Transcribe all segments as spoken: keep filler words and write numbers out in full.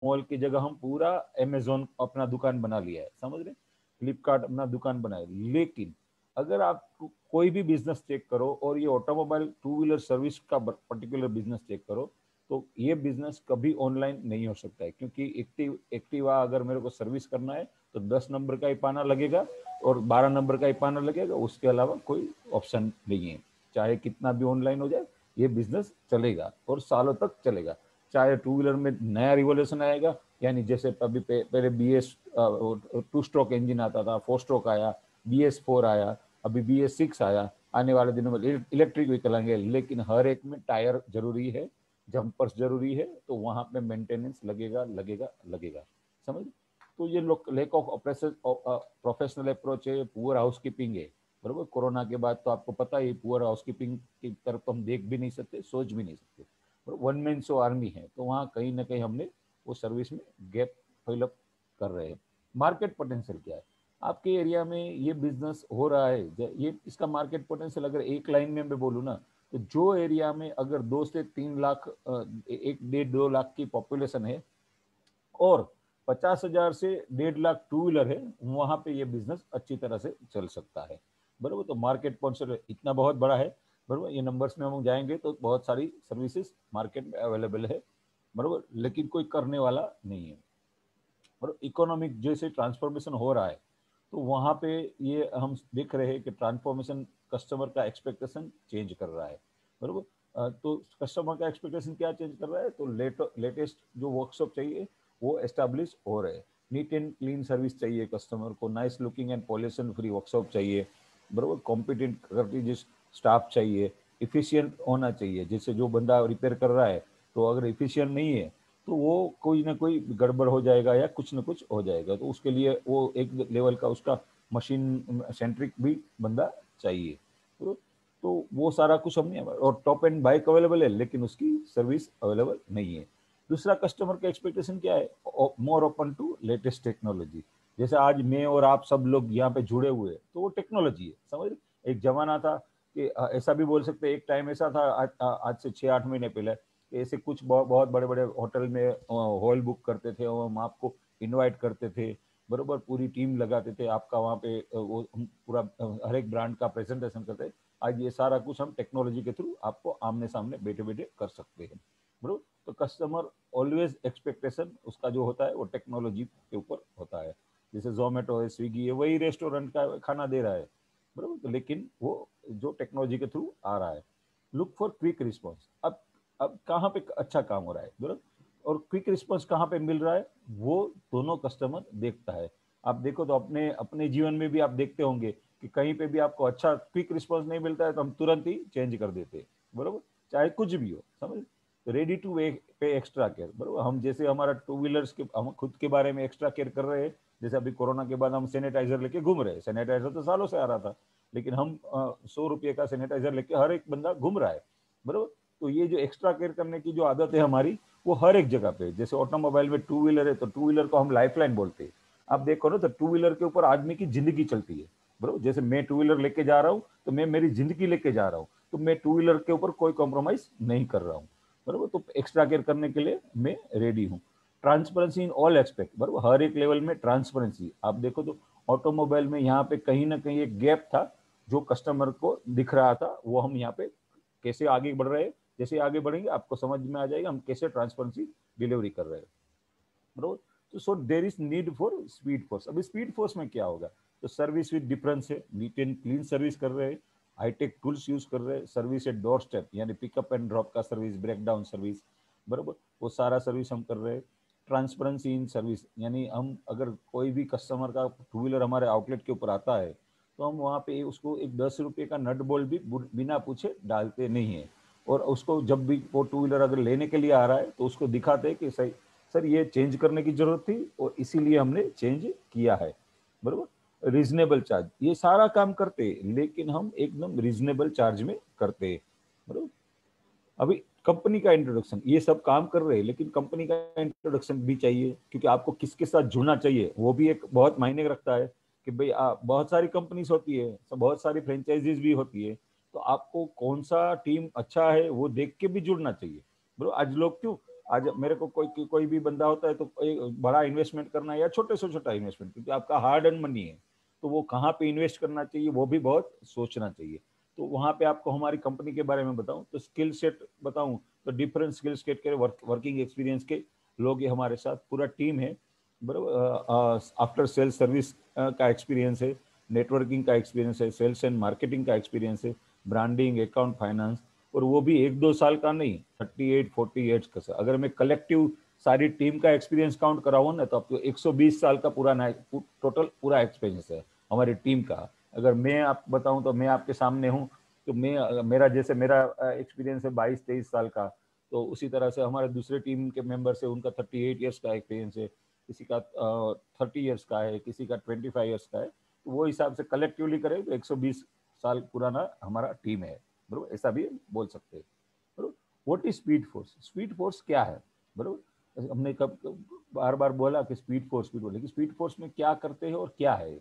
Mall की जगह हम पूरा अमेजोन अपना दुकान बना लिया है, समझ रहे, फ्लिपकार्ट अपना दुकान बनाए। लेकिन अगर आप कोई भी बिजनेस चेक करो और ये ऑटोमोबाइल टू व्हीलर सर्विस का पर्टिकुलर बिजनेस चेक करो, तो ये बिजनेस कभी ऑनलाइन नहीं हो सकता है, क्योंकि एक्टिव एक्टिवा अगर मेरे को सर्विस करना है तो दस नंबर का ही पाना लगेगा और बारह नंबर का ही पाना लगेगा, उसके अलावा कोई ऑप्शन नहीं है। चाहे कितना भी ऑनलाइन हो जाए, ये बिजनेस चलेगा और सालों तक चलेगा। चाहे टू व्हीलर में नया रिवोल्यूशन आएगा, यानी जैसे अभी पहले B S two stroke engine आता था, फोर स्ट्रोक आया, बी एस फोर आया, अभी बी एस सिक्स आया, आने वाले दिनों में इलेक्ट्रिक व्हीकल आएंगे। लेकिन हर एक में टायर जरूरी है, जंपर्स जरूरी है, तो वहां पे मेंटेनेंस लगेगा लगेगा लगेगा, समझ। तो ये लेक ऑफ प्रोफेशनल अप्रोच है, पुअर हाउसकीपिंग है, बरोबर। कोरोना के बाद तो आपको पता है पुअर हाउसकीपिंग की तरफ हम देख भी नहीं सकते, सोच भी नहीं सकते। वन मैन शो आर्मी है, तो वहाँ कहीं ना कहीं हमने वो सर्विस में गैप फिलअप कर रहे हैं। मार्केट पोटेंशियल क्या है आपके एरिया में, ये बिजनेस हो रहा है, ये इसका मार्केट पोटेंशियल अगर एक लाइन में मैं बोलूँ ना, तो जो एरिया में अगर दो से तीन लाख एक डेढ़ दो लाख की पॉपुलेशन है और पचास हजार से डेढ़ लाख टू व्हीलर है, वहां पे ये बिजनेस अच्छी तरह से चल सकता है, बरोबर। तो मार्केट पोटेंशियल इतना बहुत बड़ा है, बरोबर। ये नंबर्स में हम जाएंगे तो बहुत सारी सर्विसेज मार्केट में अवेलेबल है, बरोबर, लेकिन कोई करने वाला नहीं है। और इकोनॉमिक जैसे ट्रांसफॉर्मेशन हो रहा है, तो वहाँ पे ये हम देख रहे हैं कि ट्रांसफॉर्मेशन कस्टमर का एक्सपेक्टेशन चेंज कर रहा है, बरोबर। तो कस्टमर का एक्सपेक्टेशन क्या चेंज कर रहा है, तो लेट लेटेस्ट जो वर्कशॉप चाहिए वो एस्टेब्लिश हो रहे हैं। नीट एंड क्लीन सर्विस चाहिए कस्टमर को, nice looking and pollution free workshop चाहिए, बरोबर। कॉम्पिटेंट करती स्टाफ चाहिए, इफिशियंट होना चाहिए। जैसे जो बंदा रिपेयर कर रहा है, तो अगर इफिशियंट नहीं है तो वो कोई ना कोई गड़बड़ हो जाएगा या कुछ ना कुछ हो जाएगा, तो उसके लिए वो एक लेवल का उसका मशीन सेंट्रिक भी बंदा चाहिए। तो, तो वो सारा कुछ हमने, और टॉप एंड बाइक अवेलेबल है लेकिन उसकी सर्विस अवेलेबल नहीं है। दूसरा, कस्टमर का एक्सपेक्टेशन क्या है, more open to latest technology. जैसे आज मैं और आप सब लोग यहाँ पे जुड़े हुए हैं, तो वो टेक्नोलॉजी है, समझ। एक जमाना था कि ऐसा भी बोल सकते, एक टाइम ऐसा था आज, आज से छः आठ महीने पहले, ऐसे कुछ बहुत बहुत बड़े बड़े होटल में हॉल बुक करते थे और हम आपको इनवाइट करते थे, बरोबर, पूरी टीम लगाते थे आपका वहाँ पे, वो पूरा हर एक ब्रांड का प्रेजेंटेशन करते। आज ये सारा कुछ हम टेक्नोलॉजी के थ्रू आपको आमने सामने बैठे बैठे कर सकते हैं, बरोबर। तो कस्टमर ऑलवेज एक्सपेक्टेशन उसका जो होता है वो टेक्नोलॉजी के ऊपर होता है। जैसे जोमेटो है, स्विगी है, वही रेस्टोरेंट का खाना दे रहा है, बरोबर, तो लेकिन वो जो टेक्नोलॉजी के थ्रू आ रहा है। Look for quick response. अब अब कहाँ पे अच्छा काम हो रहा है, बरोबर, और क्विक रिस्पॉन्स कहाँ पे मिल रहा है, वो दोनों कस्टमर देखता है। आप देखो तो अपने अपने जीवन में भी आप देखते होंगे कि कहीं पे भी आपको अच्छा क्विक रिस्पॉन्स नहीं मिलता है तो हम तुरंत ही चेंज कर देते हैं, बरोबर, चाहे कुछ भी हो, समझ। Ready to pay extra care, बरोबर। हम जैसे हमारा टू व्हीलर्स के हम खुद के बारे में एक्स्ट्रा केयर कर रहे हैं। जैसे अभी कोरोना के बाद हम सैनिटाइजर लेके घूम रहे हैं, सैनिटाइजर तो सालों से आ रहा था, लेकिन हम सौ रुपये का सैनिटाइजर लेके हर एक बंदा घूम रहा है, बरोबर। तो ये जो एक्स्ट्रा केयर करने की जो आदत है हमारी, वो हर एक जगह पे। जैसे ऑटोमोबाइल में टू व्हीलर है तो टू व्हीलर को हम लाइफलाइन बोलते हैं। आप देखो ना, तो टू व्हीलर के ऊपर आदमी की जिंदगी चलती है, बरोबर। जैसे मैं टू व्हीलर लेके जा रहा हूँ तो मैं मेरी जिंदगी लेके जा रहा हूँ, तो मैं टू व्हीलर के ऊपर कोई कॉम्प्रोमाइज नहीं कर रहा हूँ, बरोबर। तो एक्स्ट्रा केयर करने के लिए मैं रेडी हूँ। ट्रांसपेरेंसी इन ऑल एस्पेक्ट, बरोबर, हर एक लेवल में ट्रांसपेरेंसी। आप देखो तो ऑटोमोबाइल में यहाँ पे कहीं ना कहीं एक गैप था जो कस्टमर को दिख रहा था, वो हम यहाँ पे कैसे आगे बढ़ रहे हैं। जैसे आगे बढ़ेंगे आपको समझ में आ जाएगा हम कैसे ट्रांसपेरेंसी डिलीवरी कर रहे हैं, बरोबर। तो so there is need for speed force. अभी स्पीड फोर्स में क्या होगा, तो सर्विस विद डिफरेंस है, नीट एंड क्लीन सर्विस कर रहे हैं, हाईटेक टूल्स यूज कर रहे हैं, सर्विस एट डोर स्टेप यानी पिकअप एंड ड्रॉप का सर्विस, ब्रेक डाउन सर्विस, बरोबर, वो सारा सर्विस हम कर रहे हैं। ट्रांसपेरेंसी इन सर्विस, यानी हम अगर कोई भी कस्टमर का टू व्हीलर हमारे आउटलेट के ऊपर आता है तो हम वहाँ पे उसको एक दस रुपये का नट बोल्ट भी बिना पूछे डालते नहीं है। और उसको जब भी वो टू व्हीलर अगर लेने के लिए आ रहा है तो उसको दिखाते हैं कि सही सर ये चेंज करने की जरूरत थी और इसीलिए हमने चेंज किया है, बरोबर। रीजनेबल चार्ज, ये सारा काम करते हैं लेकिन हम एकदम रीजनेबल चार्ज में करते हैं, बरोबर। अभी कंपनी का इंट्रोडक्शन, ये सब काम कर रहे हैं लेकिन कंपनी का इंट्रोडक्शन भी चाहिए, क्योंकि आपको किसके साथ जुड़ना चाहिए वो भी एक बहुत मायने रखता है। कि भाई आ, बहुत सारी कंपनीज होती है, बहुत सारी फ्रेंचाइजीज भी होती है, तो आपको कौन सा टीम अच्छा है वो देख के भी जुड़ना चाहिए, ब्रो। आज लोग क्यों आज मेरे को कोई कोई भी बंदा होता है तो एक बड़ा इन्वेस्टमेंट करना है या छोटे से छोटा इन्वेस्टमेंट, क्योंकि आपका हार्ड अर्न मनी है, तो वो कहाँ पे इन्वेस्ट करना चाहिए वो भी बहुत सोचना चाहिए। तो वहाँ पे आपको हमारी कंपनी के बारे में बताऊं तो स्किल सेट बताऊं तो डिफरेंट स्किल सेट के वर्क, वर्किंग एक्सपीरियंस के लोग ये हमारे साथ पूरा टीम है, बराबर। आफ्टर सेल्स सर्विस का एक्सपीरियंस है, नेटवर्किंग का एक्सपीरियंस है, सेल्स एंड मार्केटिंग का एक्सपीरियंस है, ब्रांडिंग, अकाउंट, फाइनेंस, और वो भी एक दो साल का नहीं, थर्टी एट फोर्टी एट का। अगर मैं कलेक्टिव सारी टीम का एक्सपीरियंस काउंट कराऊं ना तो आपको एक सौ बीस साल का पूरा टोटल पूरा एक्सपीरियंस है हमारी टीम का। अगर मैं आप बताऊं तो मैं आपके सामने हूं, तो मैं मेरा जैसे मेरा एक्सपीरियंस है बाईस तेईस साल का, तो उसी तरह से हमारे दूसरे टीम के मेंबर्स है उनका थर्टी एट ईयर्स का एक्सपीरियंस है, किसी का थर्टी ईयर्स का है, किसी का ट्वेंटी फाइव ईयर्स का है। तो वो हिसाब से कलेक्टिवली करें तो एक सौ बीस साल पुराना हमारा टीम है, बरोबर, ऐसा भी बोल सकते हैं, बरोबर। What is speed force? Speed force क्या है, बरोबर। हमने कब बार बार बोला कि स्पीड फोर्स स्पीड फोर्स, लेकिन स्पीड फोर्स में क्या करते हैं और क्या है?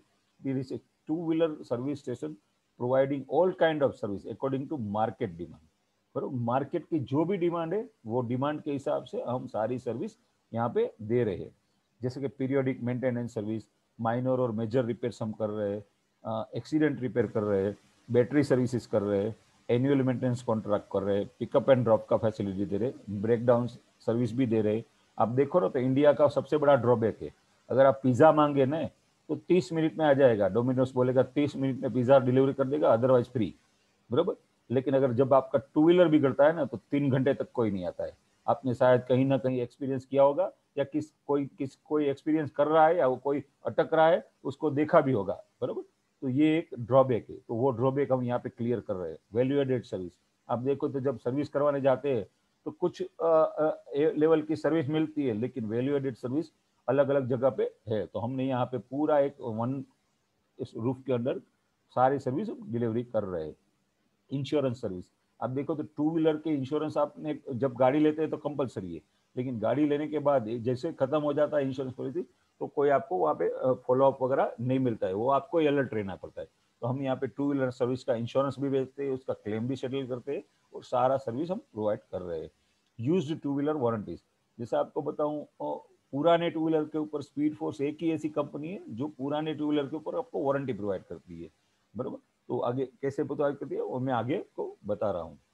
Two wheeler service station providing all kind of service according to market demand, बरोबर। मार्केट की जो भी डिमांड है वो डिमांड के हिसाब से हम सारी सर्विस यहाँ पे दे रहे हैं। जैसे कि पीरियोडिक मेंटेनेंस सर्विस, माइनर और मेजर रिपेयर्स हम कर रहे हैं, एक्सीडेंट रिपेयर कर रहे हैं, बैटरी सर्विसेज कर रहे हैं, एनुअल मेंटेनेंस कॉन्ट्रैक्ट कर रहे हैं, पिकअप एंड ड्रॉप का फैसिलिटी दे रहे, ब्रेक डाउन सर्विस भी दे रहे। आप देखो ना तो इंडिया का सबसे बड़ा ड्रॉबैक है, अगर आप पिज्जा मांगे ना तो तीस मिनट में आ जाएगा, डोमिनोज बोलेगा तीस मिनट में पिज्जा डिलीवरी कर देगा, अदरवाइज फ्री, बरोबर। लेकिन अगर जब आपका टू व्हीलर बिगड़ता है ना तो तीन घंटे तक कोई नहीं आता है। आपने शायद कहीं ना कहीं एक्सपीरियंस किया होगा, या किस कोई किस कोई एक्सपीरियंस कर रहा है या वो कोई अटक रहा है उसको देखा भी होगा, बरोबर। तो ये एक ड्रॉबैक है, तो वो ड्रॉबैक हम यहाँ पे क्लियर कर रहे हैं। वैल्यू एडेड सर्विस, आप देखो तो जब सर्विस करवाने जाते हैं तो कुछ लेवल की सर्विस मिलती है, लेकिन वैल्यू एडेड सर्विस अलग अलग जगह पे है। तो हमने यहाँ पे पूरा एक वन इस रूफ के अंदर सारी सर्विस डिलीवरी कर रहे हैं। इंश्योरेंस सर्विस, आप देखो तो टू व्हीलर के इंश्योरेंस आपने जब गाड़ी लेते हैं तो कंपलसरी है, लेकिन गाड़ी लेने के बाद जैसे खत्म हो जाता है इंश्योरेंस पॉलिसी तो कोई आपको वहाँ पे फॉलो अप वगैरह नहीं मिलता है, वो आपको अलर्ट रहना पड़ता है। तो हम यहाँ पे टू व्हीलर सर्विस का इंश्योरेंस भी बेचते हैं, उसका क्लेम भी सेटल करते हैं, और सारा सर्विस हम प्रोवाइड कर रहे हैं। यूज्ड टू व्हीलर वारंटीज, जैसे आपको बताऊं पुराने टू व्हीलर के ऊपर स्पीड फोर्स एक ही ऐसी कंपनी है जो पुराने टू व्हीलर के ऊपर आपको वारंटी प्रोवाइड करती है, बरोबर। तो आगे कैसे प्रोवाइड करती है वो मैं आगे को बता रहा हूँ।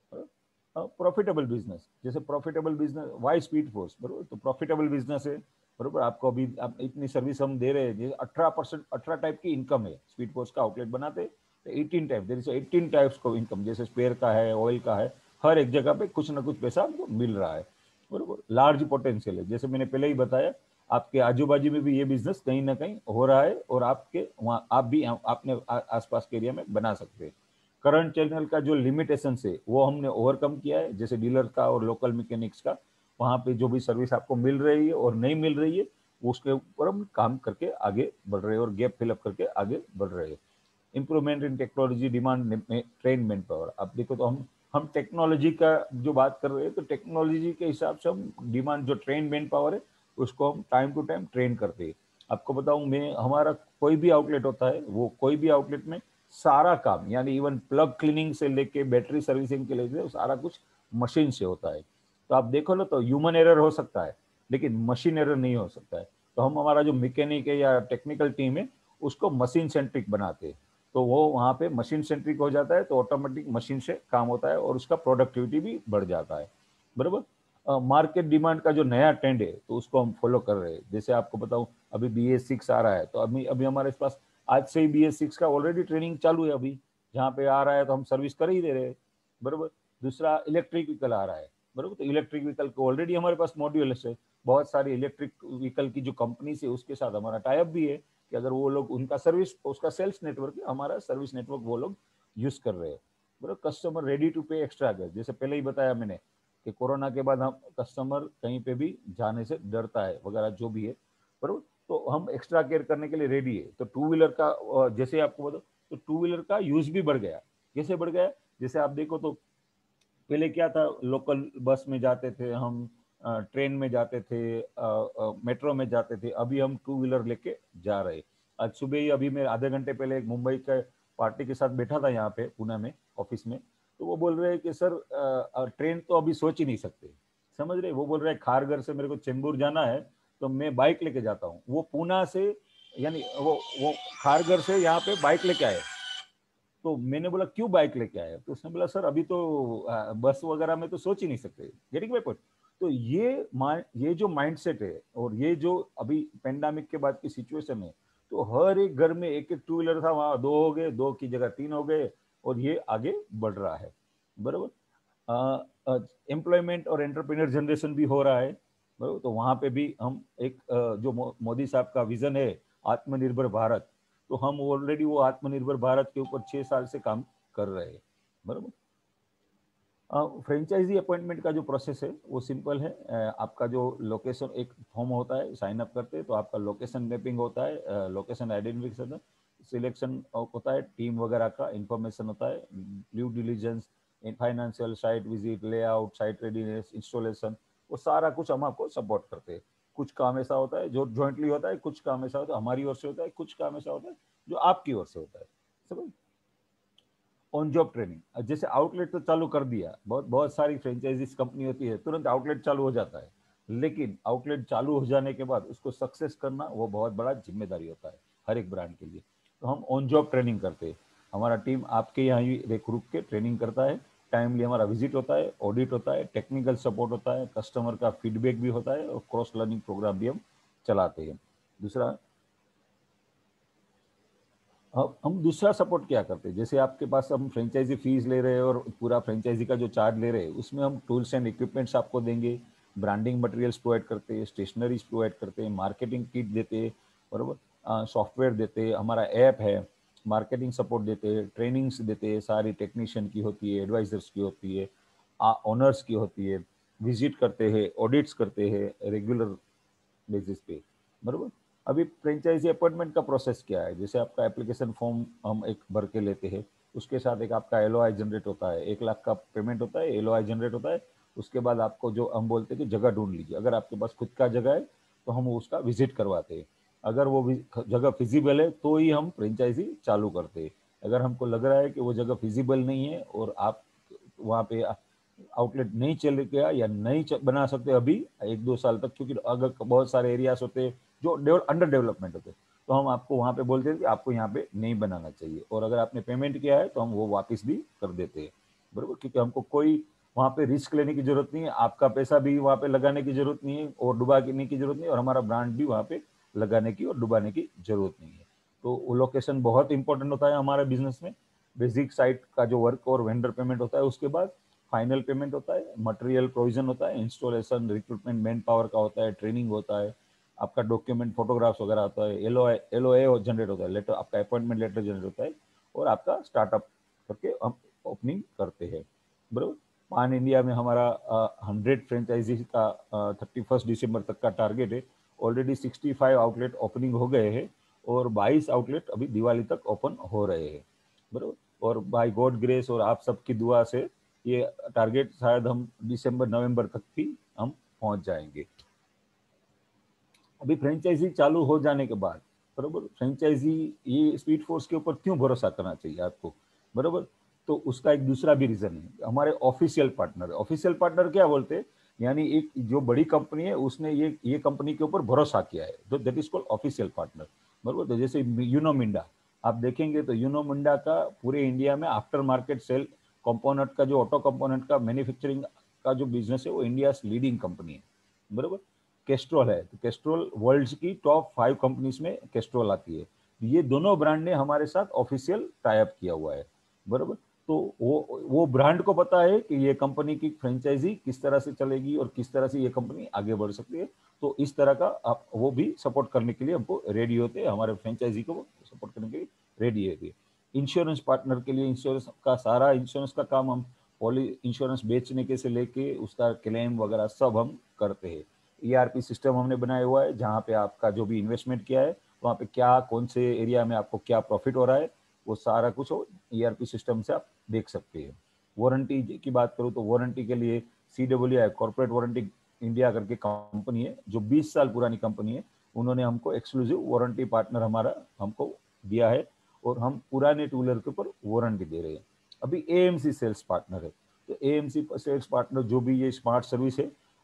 प्रॉफिटेबल बिजनेस, जैसे profitable business why speed force, बरोबर। तो प्रॉफिटेबल बिजनेस है, बरोबर। आपको अभी आप इतनी सर्विस हम दे रहे हैं, अठारह परसेंट अठारह टाइप की इनकम है, स्पीड फोर्स का आउटलेट बनाते तो eighteen type there is eighteen types को इनकम, जैसे स्पेयर का है, ऑयल का है, हर एक जगह पे कुछ ना कुछ पैसा आपको मिल रहा है, बरोबर। लार्ज पोटेंशियल है, जैसे मैंने पहले ही बताया, आपके आजू बाजू में भी ये बिजनेस कहीं ना कहीं हो रहा है, और आपके वहाँ आप भी आपने आसपास के एरिया में बना सकते हैं। करंट चैनल का जो लिमिटेशन है वो हमने ओवरकम किया है, जैसे डीलर का और लोकल मैकेनिक्स का, वहाँ पे जो भी सर्विस आपको मिल रही है और नहीं मिल रही है उसके ऊपर हम काम करके आगे बढ़ रहे हैं, और गैप फिलअप करके आगे बढ़ रहे हैं। Improvement in technology demand train manpower, आप देखो तो हम हम टेक्नोलॉजी का जो बात कर रहे हैं तो टेक्नोलॉजी के हिसाब से हम डिमांड जो ट्रेन मैन पावर है उसको हम टाइम टू टाइम ट्रेन करते हैं। आपको बताऊं मैं, हमारा कोई भी आउटलेट होता है वो कोई भी आउटलेट में सारा काम, यानी इवन प्लग क्लीनिंग से लेके बैटरी सर्विसिंग के लिए सारा कुछ मशीन से होता है। तो आप देखो ना तो ह्यूमन एरर हो सकता है लेकिन मशीन एरर नहीं हो सकता है। तो हम हमारा जो मैकेनिक है या टेक्निकल टीम है उसको मशीन सेंट्रिक बनाते हैं, तो वो वहाँ पे मशीन सेंट्रिक हो जाता है, तो ऑटोमेटिक मशीन से काम होता है और उसका प्रोडक्टिविटी भी बढ़ जाता है, बराबर। मार्केट डिमांड का जो नया ट्रेंड है तो उसको हम फॉलो कर रहे हैं। जैसे आपको बताऊं अभी बी एस सिक्स आ रहा है, तो अभी अभी हमारे पास आज से ही बी एस सिक्स का ऑलरेडी ट्रेनिंग चालू है, अभी जहाँ पे आ रहा है तो हम सर्विस कर ही दे रहे हैं, बराबर। दूसरा इलेक्ट्रिक व्हीकल आ रहा है, बराबर। तो इलेक्ट्रिक व्हीकल को ऑलरेडी हमारे पास मॉड्यूल है, बहुत सारी इलेक्ट्रिक व्हीकल की जो कंपनी है उसके साथ हमारा टाइप भी है कि अगर वो लोग उनका सर्विस उसका सेल्स नेटवर्क है, हमारा सर्विस नेटवर्क वो लोग यूज कर रहे हैं, बराबर। Customer ready to pay extra gas, जैसे पहले ही बताया मैंने कि कोरोना के बाद हम कस्टमर कहीं पे भी जाने से डरता है वगैरह जो भी है, बराबर। तो हम एक्स्ट्रा केयर करने के लिए रेडी है। तो टू व्हीलर का जैसे आपको बताओ तो टू व्हीलर का यूज भी बढ़ गया। कैसे बढ़ गया? जैसे आप देखो तो पहले क्या था, लोकल बस में जाते थे हम, ट्रेन में जाते थे, मेट्रो में जाते थे, अभी हम टू व्हीलर लेके जा रहे। आज सुबह ही अभी मैं आधे घंटे पहले एक मुंबई के पार्टी के साथ बैठा था यहाँ पे पुणे में ऑफिस में, तो वो बोल रहे हैं कि सर ट्रेन तो अभी सोच ही नहीं सकते, समझ रहे, वो बोल रहे हैं खारघर से मेरे को चेंबूर जाना है तो मैं बाइक लेके जाता हूँ, वो पूना से, यानी वो वो खारघर से यहाँ पे बाइक लेके आए। तो मैंने बोला क्यों बाइक लेके आए, तो उसने बोला सर अभी तो आ, बस वगैरह में तो सोच ही नहीं सकते। Getting my point. तो ये ये जो माइंडसेट है और ये जो अभी पेंडेमिक के बाद की सिचुएशन है, तो हर एक घर में एक एक टू व्हीलर था, वहां दो हो गए, दो की जगह तीन हो गए, और ये आगे बढ़ रहा है। बराबर। एम्प्लॉयमेंट और एंटरप्रेन्योर जनरेशन भी हो रहा है। बराबर। तो वहां पे भी हम एक आ, जो मो, मोदी साहब का विजन है आत्मनिर्भर भारत, तो हम ऑलरेडी वो आत्मनिर्भर भारत के ऊपर छह साल से काम कर रहे हैं। बराबर। फ्रेंचाइजी अपॉइंटमेंट का जो प्रोसेस है वो सिंपल है। uh, आपका जो लोकेशन, एक फॉर्म होता है, साइन अप करते हैं तो आपका लोकेशन मैपिंग होता है, लोकेशन आइडेंटिफिकेशन, सिलेक्शन होता है, टीम वगैरह का इंफॉर्मेशन होता है, due diligence, financial, site visit, layout, site readiness, installation, वो सारा कुछ हम आपको सपोर्ट करते हैं। कुछ काम ऐसा होता है जो ज्वाइंटली होता है, कुछ काम ऐसा होता है हमारी ओर से होता है, कुछ काम ऐसा होता है जो आपकी ओर से होता है। समझ। ऑन जॉब ट्रेनिंग, जैसे आउटलेट तो चालू कर दिया, बहुत बहुत सारी फ्रेंचाइजीज कंपनी होती है, तुरंत आउटलेट चालू हो जाता है, लेकिन आउटलेट चालू हो जाने के बाद उसको सक्सेस करना वो बहुत बड़ा जिम्मेदारी होता है हर एक ब्रांड के लिए। तो हम ऑन जॉब ट्रेनिंग करते हैं, हमारा टीम आपके यहाँ ही एक रुक के ट्रेनिंग करता है, टाइमली हमारा विजिट होता है, ऑडिट होता है, टेक्निकल सपोर्ट होता है, कस्टमर का फीडबैक भी होता है, और क्रॉस लर्निंग प्रोग्राम भी हम चलाते हैं। दूसरा, अब हम दूसरा सपोर्ट क्या करते हैं, जैसे आपके पास हम फ्रेंचाइजी फीस ले रहे हैं और पूरा फ्रेंचाइजी का जो चार्ज ले रहे हैं उसमें हम टूल्स एंड इक्विपमेंट्स आपको देंगे, ब्रांडिंग मटेरियल्स प्रोवाइड करते हैं, स्टेशनरीज प्रोवाइड करते हैं, मार्केटिंग किट देते हैं, बराबर, सॉफ्टवेयर देते हैं, हमारा ऐप है, मार्केटिंग सपोर्ट देते हैं, ट्रेनिंग्स देते हैं, सारी टेक्नीशियन की होती है, एडवाइजर्स की होती है, ऑनर्स की होती है, विजिट करते हैं, ऑडिट्स करते हैं रेगुलर बेसिस पे। बराबर। अभी फ्रेंचाइजी अपॉइंटमेंट का प्रोसेस क्या है, जैसे आपका एप्लीकेशन फॉर्म हम एक भर के लेते हैं, उसके साथ एक आपका एलओआई जनरेट होता है, एक लाख का पेमेंट होता है, एलओआई जनरेट होता है। उसके बाद आपको जो हम बोलते हैं कि जगह ढूंढ लीजिए, अगर आपके पास खुद का जगह है तो हम उसका विजिट करवाते हैं, अगर वो जगह फिजिबल है तो ही हम फ्रेंचाइजी चालू करते हैं। अगर हमको लग रहा है कि वो जगह फिजिबल नहीं है और आप वहाँ पे आउटलेट नहीं चल गया या नहीं बना सकते अभी एक दो साल तक, क्योंकि अगर बहुत सारे एरियाज होते हैं जो अंडर डेवलपमेंट होते हैं, तो हम आपको वहाँ पे बोलते हैं कि आपको यहाँ पे नहीं बनाना चाहिए, और अगर आपने पेमेंट किया है तो हम वो वापस भी कर देते हैं। बराबर। क्योंकि हमको कोई वहाँ पे रिस्क लेने की जरूरत नहीं है, आपका पैसा भी वहाँ पे लगाने की जरूरत नहीं है और डुबाने की जरूरत नहीं है, और हमारा ब्रांड भी वहाँ पे लगाने की और डुबाने की जरूरत नहीं है। तो वो लोकेशन बहुत इंपॉर्टेंट होता है हमारे बिजनेस में। बेसिक साइट का जो वर्क और वेंडर पेमेंट होता है, उसके बाद फाइनल पेमेंट होता है, मटेरियल प्रोविजन होता है, इंस्टॉलेशन, रिक्रूटमेंट, मैन पावर का होता है, ट्रेनिंग होता है, आपका डॉक्यूमेंट, फोटोग्राफ्स वगैरह होता है, L O L O A generate होता है, लेटर, आपका अपॉइंटमेंट लेटर जनरेट होता है, और आपका स्टार्टअप करके हम ओपनिंग करते हैं। बराबर। पान इंडिया में हमारा हंड्रेड फ्रेंचाइजी का थर्टी फर्स्ट दिसंबर तक का टारगेट है। Already sixty five outlet opening हो गए हैं और बाईस आउटलेट अभी दिवाली तक ओपन हो रहे हैं। बराबर। और बाय गॉड ग्रेस और आप सबकी दुआ से ये टारगेट शायद हम दिसंबर नवंबर तक भी हम पहुंच जाएंगे। अभी फ्रेंचाइजी चालू हो जाने के बाद, बराबर, फ्रेंचाइजी ये स्पीड फोर्स के ऊपर क्यों भरोसा करना चाहिए आपको, बराबर, तो उसका एक दूसरा भी रीजन है, हमारे ऑफिशियल पार्टनर। ऑफिशियल पार्टनर क्या बोलते हैं, यानी एक जो बड़ी कंपनी है उसने ये ये कंपनी के ऊपर भरोसा किया है, तो that is called official partner. बराबर। तो जैसे यूनो मिंडा आप देखेंगे तो यूनो मिंडा का पूरे इंडिया में आफ्टर मार्केट सेल कंपोनेंट का, जो ऑटो कंपोनेंट का मैन्युफैक्चरिंग का जो बिजनेस है, वो इंडिया लीडिंग कंपनी है। बराबर। कैस्ट्रॉल है, तो कैस्ट्रॉल वर्ल्ड की टॉप फाइव कंपनीज में कैस्ट्रॉल आती है। ये दोनों ब्रांड ने हमारे साथ ऑफिशियल टाई अप किया हुआ है। बराबर। तो वो वो ब्रांड को पता है कि ये कंपनी की फ्रेंचाइजी किस तरह से चलेगी और किस तरह से ये कंपनी आगे बढ़ सकती है, तो इस तरह का आप वो भी सपोर्ट करने के लिए हमको रेडी होते हैं, हमारे फ्रेंचाइजी को सपोर्ट करने के लिए रेडी है। इंश्योरेंस पार्टनर के लिए इंश्योरेंस का सारा इंश्योरेंस का काम हम पॉली इंश्योरेंस बेचने के से लेके उसका क्लेम वगैरह सब हम करते हैं। ईआरपी सिस्टम हमने बनाया हुआ है, जहाँ पे आपका जो भी इन्वेस्टमेंट किया है वहाँ पे क्या, कौन से एरिया में आपको क्या प्रॉफिट हो रहा है, वो सारा कुछ ईआरपी सिस्टम से आप देख सकते हैं। वारंटी की बात करूँ तो वारंटी के लिए C W I corporate warranty India करके कंपनी है, जो बीस साल पुरानी कंपनी है, उन्होंने हमको एक्सक्लूसिव वारंटी पार्टनर हमारा हमको दिया है, और हम पुराने टू व्हीलर के ऊपर वारंटी दे रहे हैं। अभी एएमसी सेल्स पार्टनर है, तो एएमसी सेल्स पार्टनर जो भी ये स्मार्ट सर्विस है,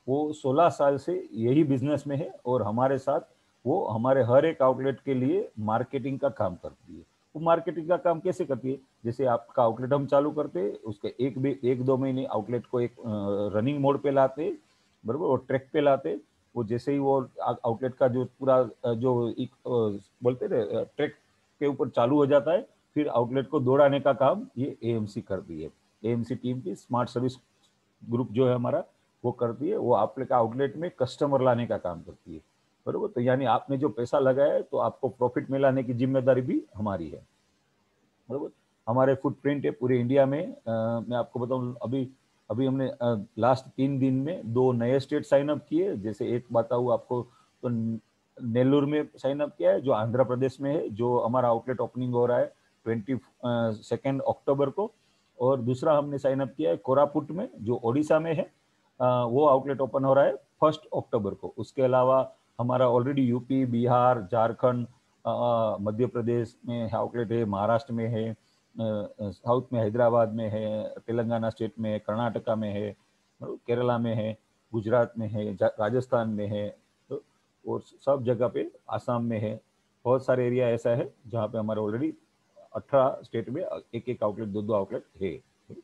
वो सोलह साल से यही बिजनेस में है और हमारे साथ वो हमारे हर एक आउटलेट के लिए मार्केटिंग का काम करती है। वो मार्केटिंग का काम कैसे करती है, जैसे आपका आउटलेट हम चालू करते हैं, उसके एक भी एक दो महीने आउटलेट को एक रनिंग मोड पे लाते, बराबर, और ट्रैक पे लाते। वो जैसे ही वो आउटलेट का जो पूरा जो एक बोलते हैं ट्रैक के ऊपर चालू हो जाता है, फिर आउटलेट को दौड़ाने का काम ये एएमसी करती है। एएमसी टीम की स्मार्ट सर्विस ग्रुप जो है हमारा, वो करती है। वो आपके आउटलेट में कस्टमर लाने का काम करती है, बरोबर। तो यानी आपने जो पैसा लगाया है तो आपको प्रॉफिट में लाने की जिम्मेदारी भी हमारी है, बरोबर। हमारे फुटप्रिंट है पूरे इंडिया में। आ, मैं आपको बताऊं, अभी अभी हमने लास्ट तीन दिन में दो नए स्टेट साइन अप किए। जैसे एक बताऊँ आपको, तो नेल्लूर में साइन अप किया है, जो आंध्र प्रदेश में है, जो हमारा आउटलेट ओपनिंग हो रहा है ट्वेंटी सेकेंड अक्टूबर को। और दूसरा हमने साइन अप किया है कोरापुट में, जो ओडिशा में है। आ, वो आउटलेट ओपन हो रहा है फर्स्ट अक्टूबर को। उसके अलावा हमारा ऑलरेडी यूपी, बिहार, झारखंड, मध्य प्रदेश में आउटलेट है, महाराष्ट्र में है, साउथ में हैदराबाद में है, तेलंगाना स्टेट में है, कर्नाटका में है, केरला में है, गुजरात में है, राजस्थान में है, तो और सब जगह पे, आसाम में है। बहुत सारे एरिया ऐसा है जहाँ पे हमारे ऑलरेडी अठारह स्टेट में एक एक आउटलेट, दो दो आउटलेट है।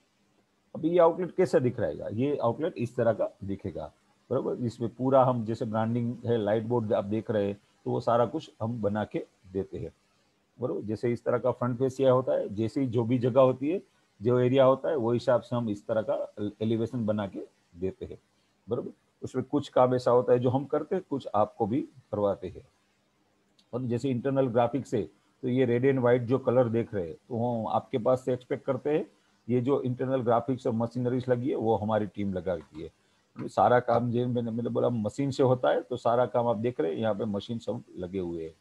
अभी ये आउटलेट कैसा दिख रहेगा, ये आउटलेट इस तरह का दिखेगा, बराबर। इसमें पूरा हम जैसे ब्रांडिंग है, लाइट बोर्ड आप देख रहे हैं, तो वो सारा कुछ हम बना के देते हैं, बरोबर। जैसे इस तरह का फ्रंट फेसिया होता है, जैसे जो भी जगह होती है, जो एरिया होता है, वो हिसाब से हम इस तरह का एलिवेशन बना के देते हैं, बरोबर। उसमें कुछ काम ऐसा होता है जो हम करते हैं, कुछ आपको भी करवाते हैं। और जैसे इंटरनल ग्राफिक्स है, तो ये रेड एंड व्हाइट जो कलर देख रहे हैं, तो हम आपके पास से एक्सपेक्ट करते हैं ये जो इंटरनल ग्राफिक्स और मशीनरीज लगी है वो हमारी टीम लगाती है। सारा काम जो मैंने मैंने बोला मशीन से होता है, तो सारा काम आप देख रहे हैं यहाँ पे मशीन सब लगे हुए हैं।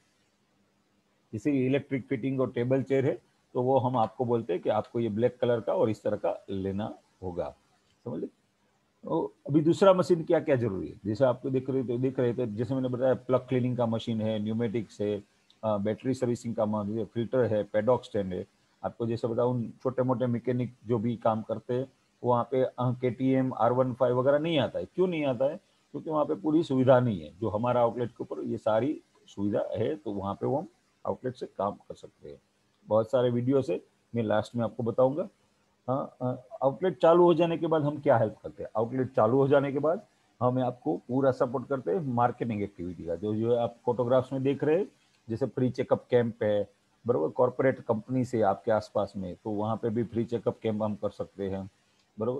जैसे इलेक्ट्रिक फिटिंग और टेबल चेयर है, तो वो हम आपको बोलते हैं कि आपको ये ब्लैक कलर का और इस तरह का लेना होगा, समझ लीजिए। तो अभी दूसरा मशीन क्या क्या जरूरी है, जैसे आपको देख रहे थे देख रहे थे जैसे मैंने बताया, प्लग क्लीनिंग का मशीन है, न्यूमेटिक्स है, बैटरी सर्विसिंग का मशीन है, फिल्टर है, पेडॉक स्टैंड है। आपको जैसे बताऊँ, छोटे मोटे मैकेनिक जो भी काम करते हैं, वहाँ पे के T M R one five वगैरह नहीं आता है। क्यों नहीं आता है? क्योंकि वहाँ पे पूरी सुविधा नहीं है। जो हमारा आउटलेट के ऊपर ये सारी सुविधा है, तो वहाँ पे वो हम आउटलेट से काम कर सकते हैं। बहुत सारे वीडियो से मैं लास्ट में आपको बताऊंगा। हाँ, आउटलेट चालू हो जाने के बाद हम क्या हेल्प करते हैं, आउटलेट चालू हो जाने के बाद हमें आपको पूरा सपोर्ट करते हैं मार्केटिंग एक्टिविटी का। जो जो आप फोटोग्राफ्स में देख रहे हैं, जैसे प्री चेकअप कैंप है, बराबर, कॉर्पोरेट कंपनी से आपके आसपास में, तो वहाँ पे भी फ्री चेकअप कैंप हम कर सकते हैं, बराबर।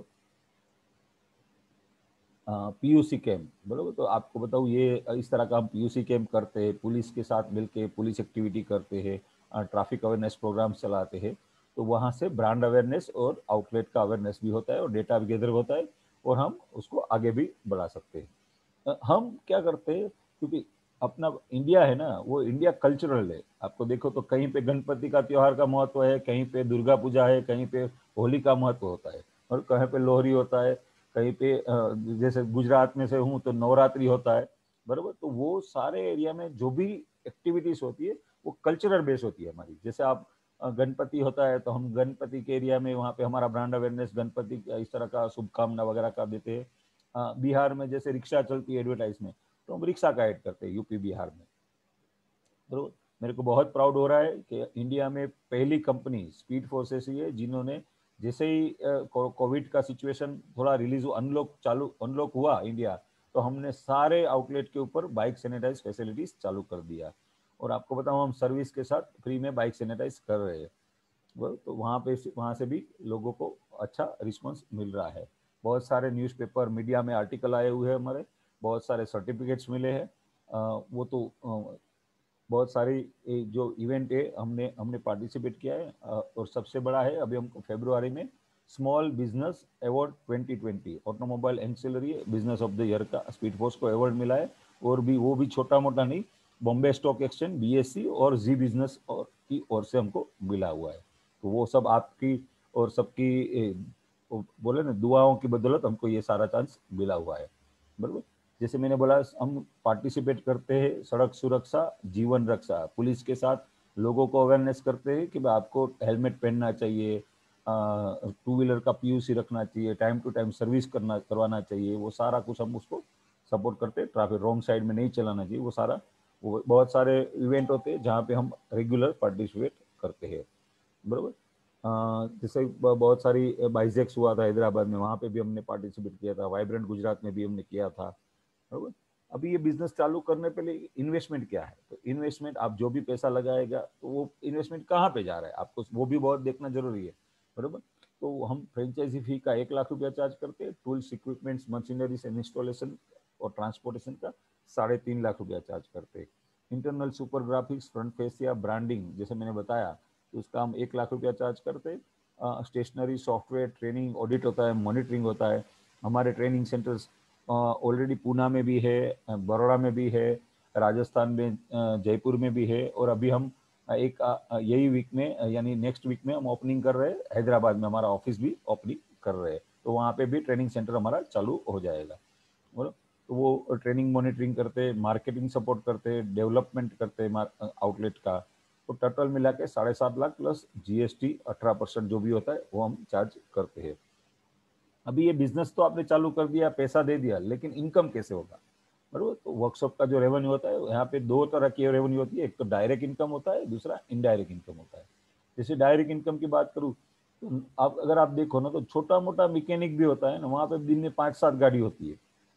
पीयूसी कैंप, बराबर। तो आपको बताऊँ, ये इस तरह का हम पीयूसी कैंप करते हैं, पुलिस के साथ मिलके पुलिस एक्टिविटी करते हैं, ट्रैफिक अवेयरनेस प्रोग्राम चलाते हैं। तो वहाँ से ब्रांड अवेयरनेस और आउटलेट का अवेयरनेस भी होता है और डेटा भी गैदर होता है, और हम उसको आगे भी बढ़ा सकते हैं। अ, हम क्या करते हैं, क्योंकि अपना इंडिया है ना, वो इंडिया कल्चरल है। आपको देखो तो कहीं पे गणपति का त्योहार का महत्व है, कहीं पे दुर्गा पूजा है, कहीं पे होली का महत्व होता है, और कहीं पे लोहरी होता है, कहीं पे अ, जैसे गुजरात में से हूँ तो नवरात्रि होता है, बराबर। तो वो सारे एरिया में जो भी एक्टिविटीज होती है, वो कल्चरल बेस होती है हमारी। जैसे आप अ, गणपति होता है, तो हम गणपति के एरिया में वहाँ पे हमारा ब्रांड अवेयरनेस गणपति का इस तरह का शुभकामना वगैरह का देते हैं। अ, बिहार में जैसे रिक्शा चलती है एडवर्टाइज में, तो हम रिक्शा का ऐड करते हैं यूपी बिहार में। तो मेरे को बहुत प्राउड हो रहा है कि इंडिया में पहली कंपनी स्पीड फोर्स ऐसी है जिन्होंने, जैसे ही कोविड का सिचुएशन थोड़ा रिलीज अनलॉक चालू अनलॉक हुआ इंडिया, तो हमने सारे आउटलेट के ऊपर बाइक सैनिटाइज फैसिलिटीज चालू कर दिया। और आपको बताऊं, हम सर्विस के साथ फ्री में बाइक सैनिटाइज कर रहे हैं। वो तो वहाँ पे वहाँ से भी लोगों को अच्छा रिस्पॉन्स मिल रहा है। बहुत सारे न्यूज़पेपर मीडिया में आर्टिकल आए हुए हैं हमारे, बहुत सारे सर्टिफिकेट्स मिले हैं। अ, वो तो अ, बहुत सारी ए, जो इवेंट है हमने हमने पार्टिसिपेट किया है। अ, और सबसे बड़ा है, अभी हमको फरवरी में small business award twenty twenty automobile ancillary business of the year का स्पीड फोर्स को अवार्ड मिला है। और भी वो भी छोटा मोटा नहीं, बॉम्बे स्टॉक एक्सचेंज, बीएससी और जी बिजनेस और की ओर से हमको मिला हुआ है। तो वो सब आपकी और सबकी ए, वो बोले ना, दुआओं की बदौलत हमको ये सारा चांस मिला हुआ है, बराबर। जैसे मैंने बोला, हम पार्टिसिपेट करते हैं सड़क सुरक्षा जीवन रक्षा, पुलिस के साथ लोगों को अवेयरनेस करते हैं कि भाई आपको हेलमेट पहनना चाहिए, टू व्हीलर का पीयूसी रखना चाहिए, टाइम टू टाइम सर्विस करना करवाना चाहिए, वो सारा कुछ हम उसको सपोर्ट करते हैं। ट्रैफिक रॉन्ग साइड में नहीं चलाना चाहिए, वो सारा वो बहुत सारे इवेंट होते हैं जहाँ पे हम रेगुलर पार्टिसिपेट करते हैं, बराबर। जैसे बहुत सारी बाइजेक्स हुआ था हैदराबाद में, वहाँ पे भी हमने पार्टिसिपेट किया था, वाइब्रेंट गुजरात में भी हमने किया था, बराबर। अभी ये बिजनेस चालू करने पे लिए इन्वेस्टमेंट क्या है, तो इन्वेस्टमेंट आप जो भी पैसा लगाएगा तो वो इन्वेस्टमेंट कहाँ पे जा रहा है आपको, वो भी बहुत देखना जरूरी है, बराबर। तो हम फ्रेंचाइजी फी का एक लाख रुपया चार्ज करते हैं, tools equipments machineries and installation और ट्रांसपोर्टेशन का साढ़े तीन लाख रुपया चार्ज करते हैं। Internal super graphics, front face या ब्रांडिंग जैसे मैंने बताया तो उसका हम एक लाख रुपया चार्ज करते हैं। स्टेशनरी, सॉफ्टवेयर, ट्रेनिंग, ऑडिट होता है, मॉनिटरिंग होता है। हमारे ट्रेनिंग सेंटर्स ऑलरेडी पूना में भी है, बड़ौदा में भी है, राजस्थान में जयपुर में भी है, और अभी हम एक यही वीक में यानी नेक्स्ट वीक में हम ओपनिंग कर रहे हैं, हैदराबाद में हमारा ऑफिस भी ओपनिंग कर रहे हैं, तो वहाँ पे भी ट्रेनिंग सेंटर हमारा चालू हो जाएगा, बोलो। तो वो ट्रेनिंग मॉनिटरिंग करते, मार्केटिंग सपोर्ट करते, डेवलपमेंट करते आउटलेट का, तो टोटल मिला के साढ़े सात लाख प्लस जीएसटी अठारह परसेंट जो भी होता है वो हम चार्ज करते हैं। अभी ये बिजनेस तो आपने चालू कर दिया, पैसा दे दिया, लेकिन इनकम कैसे होगा, बराबर। तो वर्कशॉप का जो रेवेन्यू होता है यहाँ पे दो तरह की रेवेन्यू होती है, एक तो डायरेक्ट इनकम होता है, दूसरा इनडायरेक्ट इनकम होता है। जैसे डायरेक्ट इनकम की बात करूँ तो आप अगर आप देखो ना तो छोटा मोटा मैकेनिक भी होता है ना, वहाँ पे दिन में पाँच सात गाड़ी होती है,